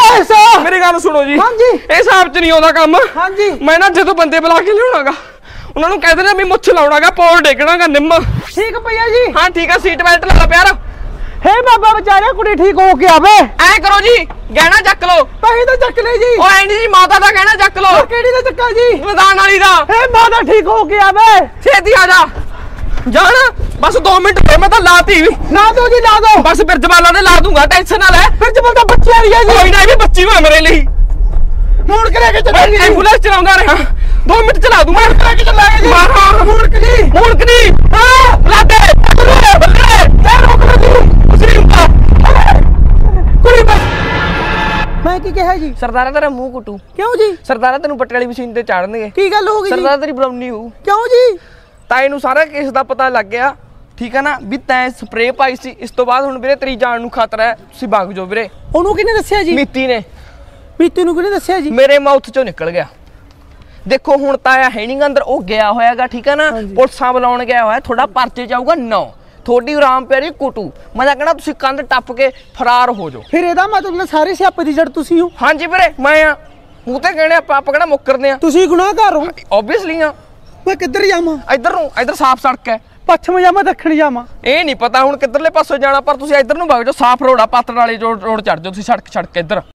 ਮੇਰੀ ਗੱਲ ਸੁਣੋ ਜੀ। ਹਾਂਜੀ। ਇਹ ਹਿਸਾਬ ਚ ਨਹੀਂ ਆਉਂਦਾ ਕੰਮ। ਹਾਂਜੀ। ਮੈਂ ਨਾ ਜਦੋਂ ਬੰਦੇ ਬੁਲਾ ਕੇ ਲਿਆਉਣਾਗਾ, ਉਹਨਾਂ ਨੂੰ ਕਹਿ ਦੇਣਾ ਵੀ ਮੁੱਛ ਲਾਉਣਾਗਾ ਪੌਲ ਡੇਗਣਾਗਾ ਨਿੰਮ। ਠੀਕ ਭਈਆ ਜੀ। ਹਾਂ ਠੀਕ ਆ, ਸੀਟ ਬੈਲਟ ਲਾ ਪਿਆਰ। ਹੇ ਬਾਬਾ ਵਿਚਾਰਿਆ ਕੁੜੀ ਠੀਕ ਹੋ ਕੇ ਆਵੇ। ਐ ਕਰੋ ਜੀ ਗਹਿਣਾ ਚੱਕ ਲਓ। ਪੈਸੇ ਤਾਂ ਚੱਕ ਲੈ ਜੀ। ਉਹ ਐ ਨਹੀਂ ਜੀ ਮਾਤਾ ਦਾ ਗਹਿਣਾ ਚੱਕ ਲਓ। ਕਿਹੜੀ ਦਾ ਚੱਕਾ ਜੀ? ਮੈਦਾਨ ਵਾਲੀ ਦਾ। ਹੇ ਮਾਤਾ ਠੀਕ ਹੋ ਕੇ ਆਵੇ। ਛੇਤੀ ਆ ਜਾ ਜਾਣਾ ਬਸ 2 ਮਿੰਟ ਤੇ ਮੈਂ ਤਾਂ ਲਾਤੀ। ਲਾ ਦੋ ਜੀ ਲਾ ਦੋ। ਬਸ ਬਿਰਜਵਾਲਾ ਦੇ ਲਾ ਦੂੰਗਾ, ਟੈਨਸ਼ਨ ਨਾ ਲੈ। ਬਿਰਜਵਾਲ ਤਾਂ ਬੱਚੇ ਵਾਲੀ ਹੈ ਜੀ। ਕੋਈ ਨਾ ਇਹ ਵੀ ਬੱਚੀ ਵਾ ਮੇਰੇ ਲਈ। ਮੋੜ ਕੇ ਲੈ ਕੇ ਚੱਲਾਂਗੇ। ਐਂਬੂਲੈਂਸ ਚਲਾਉਂਦਾ ਰਿਹਾ 2 ਮਿੰਟ ਚਲਾ ਦੂੰ ਮੈਂ। ਲੈ ਕੇ ਚੱਲਾਂਗੇ ਜੀ। ਹਾਂ ਮੋੜ ਕੇ ਜੀ। ਮੋੜ ਕੇ ਨਹੀਂ। ਹਾਂ ਲਾ ਦੇ ਬੱਲੇ ਰੋਕ ਲੈ ਤੂੰ ਉਸਰੀ ਉੱਪਰ ਕੁੜੀ ਬਸ। ਮੈਂ ਕੀ ਕਿਹਾ ਜੀ? ਸਰਦਾਰਾ ਤੇਰਾ ਮੂੰਹ ਕੁੱਟੂ। ਕਿਉਂ ਜੀ? ਸਰਦਾਰਾ ਤੈਨੂੰ ਪੱਟੇ ਵਾਲੀ ਮਸ਼ੀਨ ਤੇ ਚਾੜਨਗੇ। ਕੀ ਗੱਲ ਹੋ ਗਈ ਜੀ? ਸਰਦਾਰਾ ਤੇਰੀ ਬਰਾਉਨੀ ਹੋਊ। ਕਿਉਂ ਜੀ? ਤਾਏ ਨੂੰ ਸਾਰਾ ਕੇਸ ਦਾ ਪਤਾ ਲੱਗ ਗਿਆ, ਠੀਕ ਹੈ ਨਾ, ਵੀ ਤੈਂ ਸਪਰੇਅ ਪਾਈ ਸੀ। ਇਸ ਤੋਂ ਬਾਅਦ ਹੁਣ ਵੀਰੇ ਤੇਰੀ ਜਾਨ ਨੂੰ ਖਤਰਾ ਹੈ, ਤੁਸੀਂ ਭੱਗ ਜਾਓ ਵੀਰੇ। ਉਹਨੂੰ ਕਿਹਨੇ ਦੱਸਿਆ ਜੀ? ਮੀਤੀ ਨੇ। ਮੀਤੀ ਨੂੰ ਕਿਹਨੇ ਦੱਸਿਆ ਜੀ? ਮੇਰੇ ਮਾਊਥ ਚੋਂ ਨਿਕਲ ਗਿਆ। ਦੇਖੋ ਹੁਣ ਤਾਇਆ ਹੈ ਨਹੀਂ ਅੰਦਰ, ਉਹ ਗਿਆ ਹੋਇਆਗਾ, ਠੀਕ ਹੈ ਨਾ, ਪੁਲਿਸਾਂ ਬੁਲਾਉਣ ਗਿਆ ਹੋਇਆ। ਤੁਹਾਡਾ ਪਰਚੇ ਜਾਊਗਾ 9, ਤੁਹਾਡੀ ਆਰਾਮ ਪਿਆਰੀ ਕੁੱਟੂ। ਮੈਂ ਤਾਂ ਕਹਿਣਾ ਤੁਸੀਂ ਕੰਧ ਟੱਪ ਕੇ ਫਰਾਰ ਹੋ ਜਾਓ। ਫਿਰ ਇਹਦਾ ਮਤਲਬ ਸਾਰੇ ਸਿਆਪੇ ਦੀ ਜੜ ਤੁਸੀਂ ਹੋ? ਹਾਂਜੀ ਵੀਰੇ ਮੈਂ ਆ, ਮੂੰਹ ਤੇ ਕਹਿਣੇ ਆਪਾਂ ਕਿਹੜਾ ਮੁੱਕਰਦੇ ਆ। ਤੁਸੀਂ ਗੁਨਾਹਗਾਰ ਹੋ। ਓਬਵੀਅਸਲੀ ਆ। ਮੈਂ ਕਿੱਧਰ ਜਾਵਾਂ? ਇੱਧਰ ਨੂੰ, ਇੱਧਰ ਸਾਫ਼ ਸੜਕ ਹੈ। ਪੱਛਮ ਜਾਵਾਂ ਦੱਖਣ ਜਾਵਾਂ? ਇਹ ਨਹੀਂ ਪਤਾ ਹੁਣ ਕਿੱਧਰਲੇ ਪਾਸੋਂ ਜਾਣਾ, ਪਰ ਤੁਸੀਂ ਇੱਧਰ ਨੂੰ ਵਗ ਜਾਓ, ਸਾਫ਼ ਰੋਡ ਆ, ਪਾਤੜ ਵਾਲੀ ਰੋਡ ਚੜ ਜਾਓ ਤੁਸੀਂ, ਸੜਕ ਇੱਧਰ।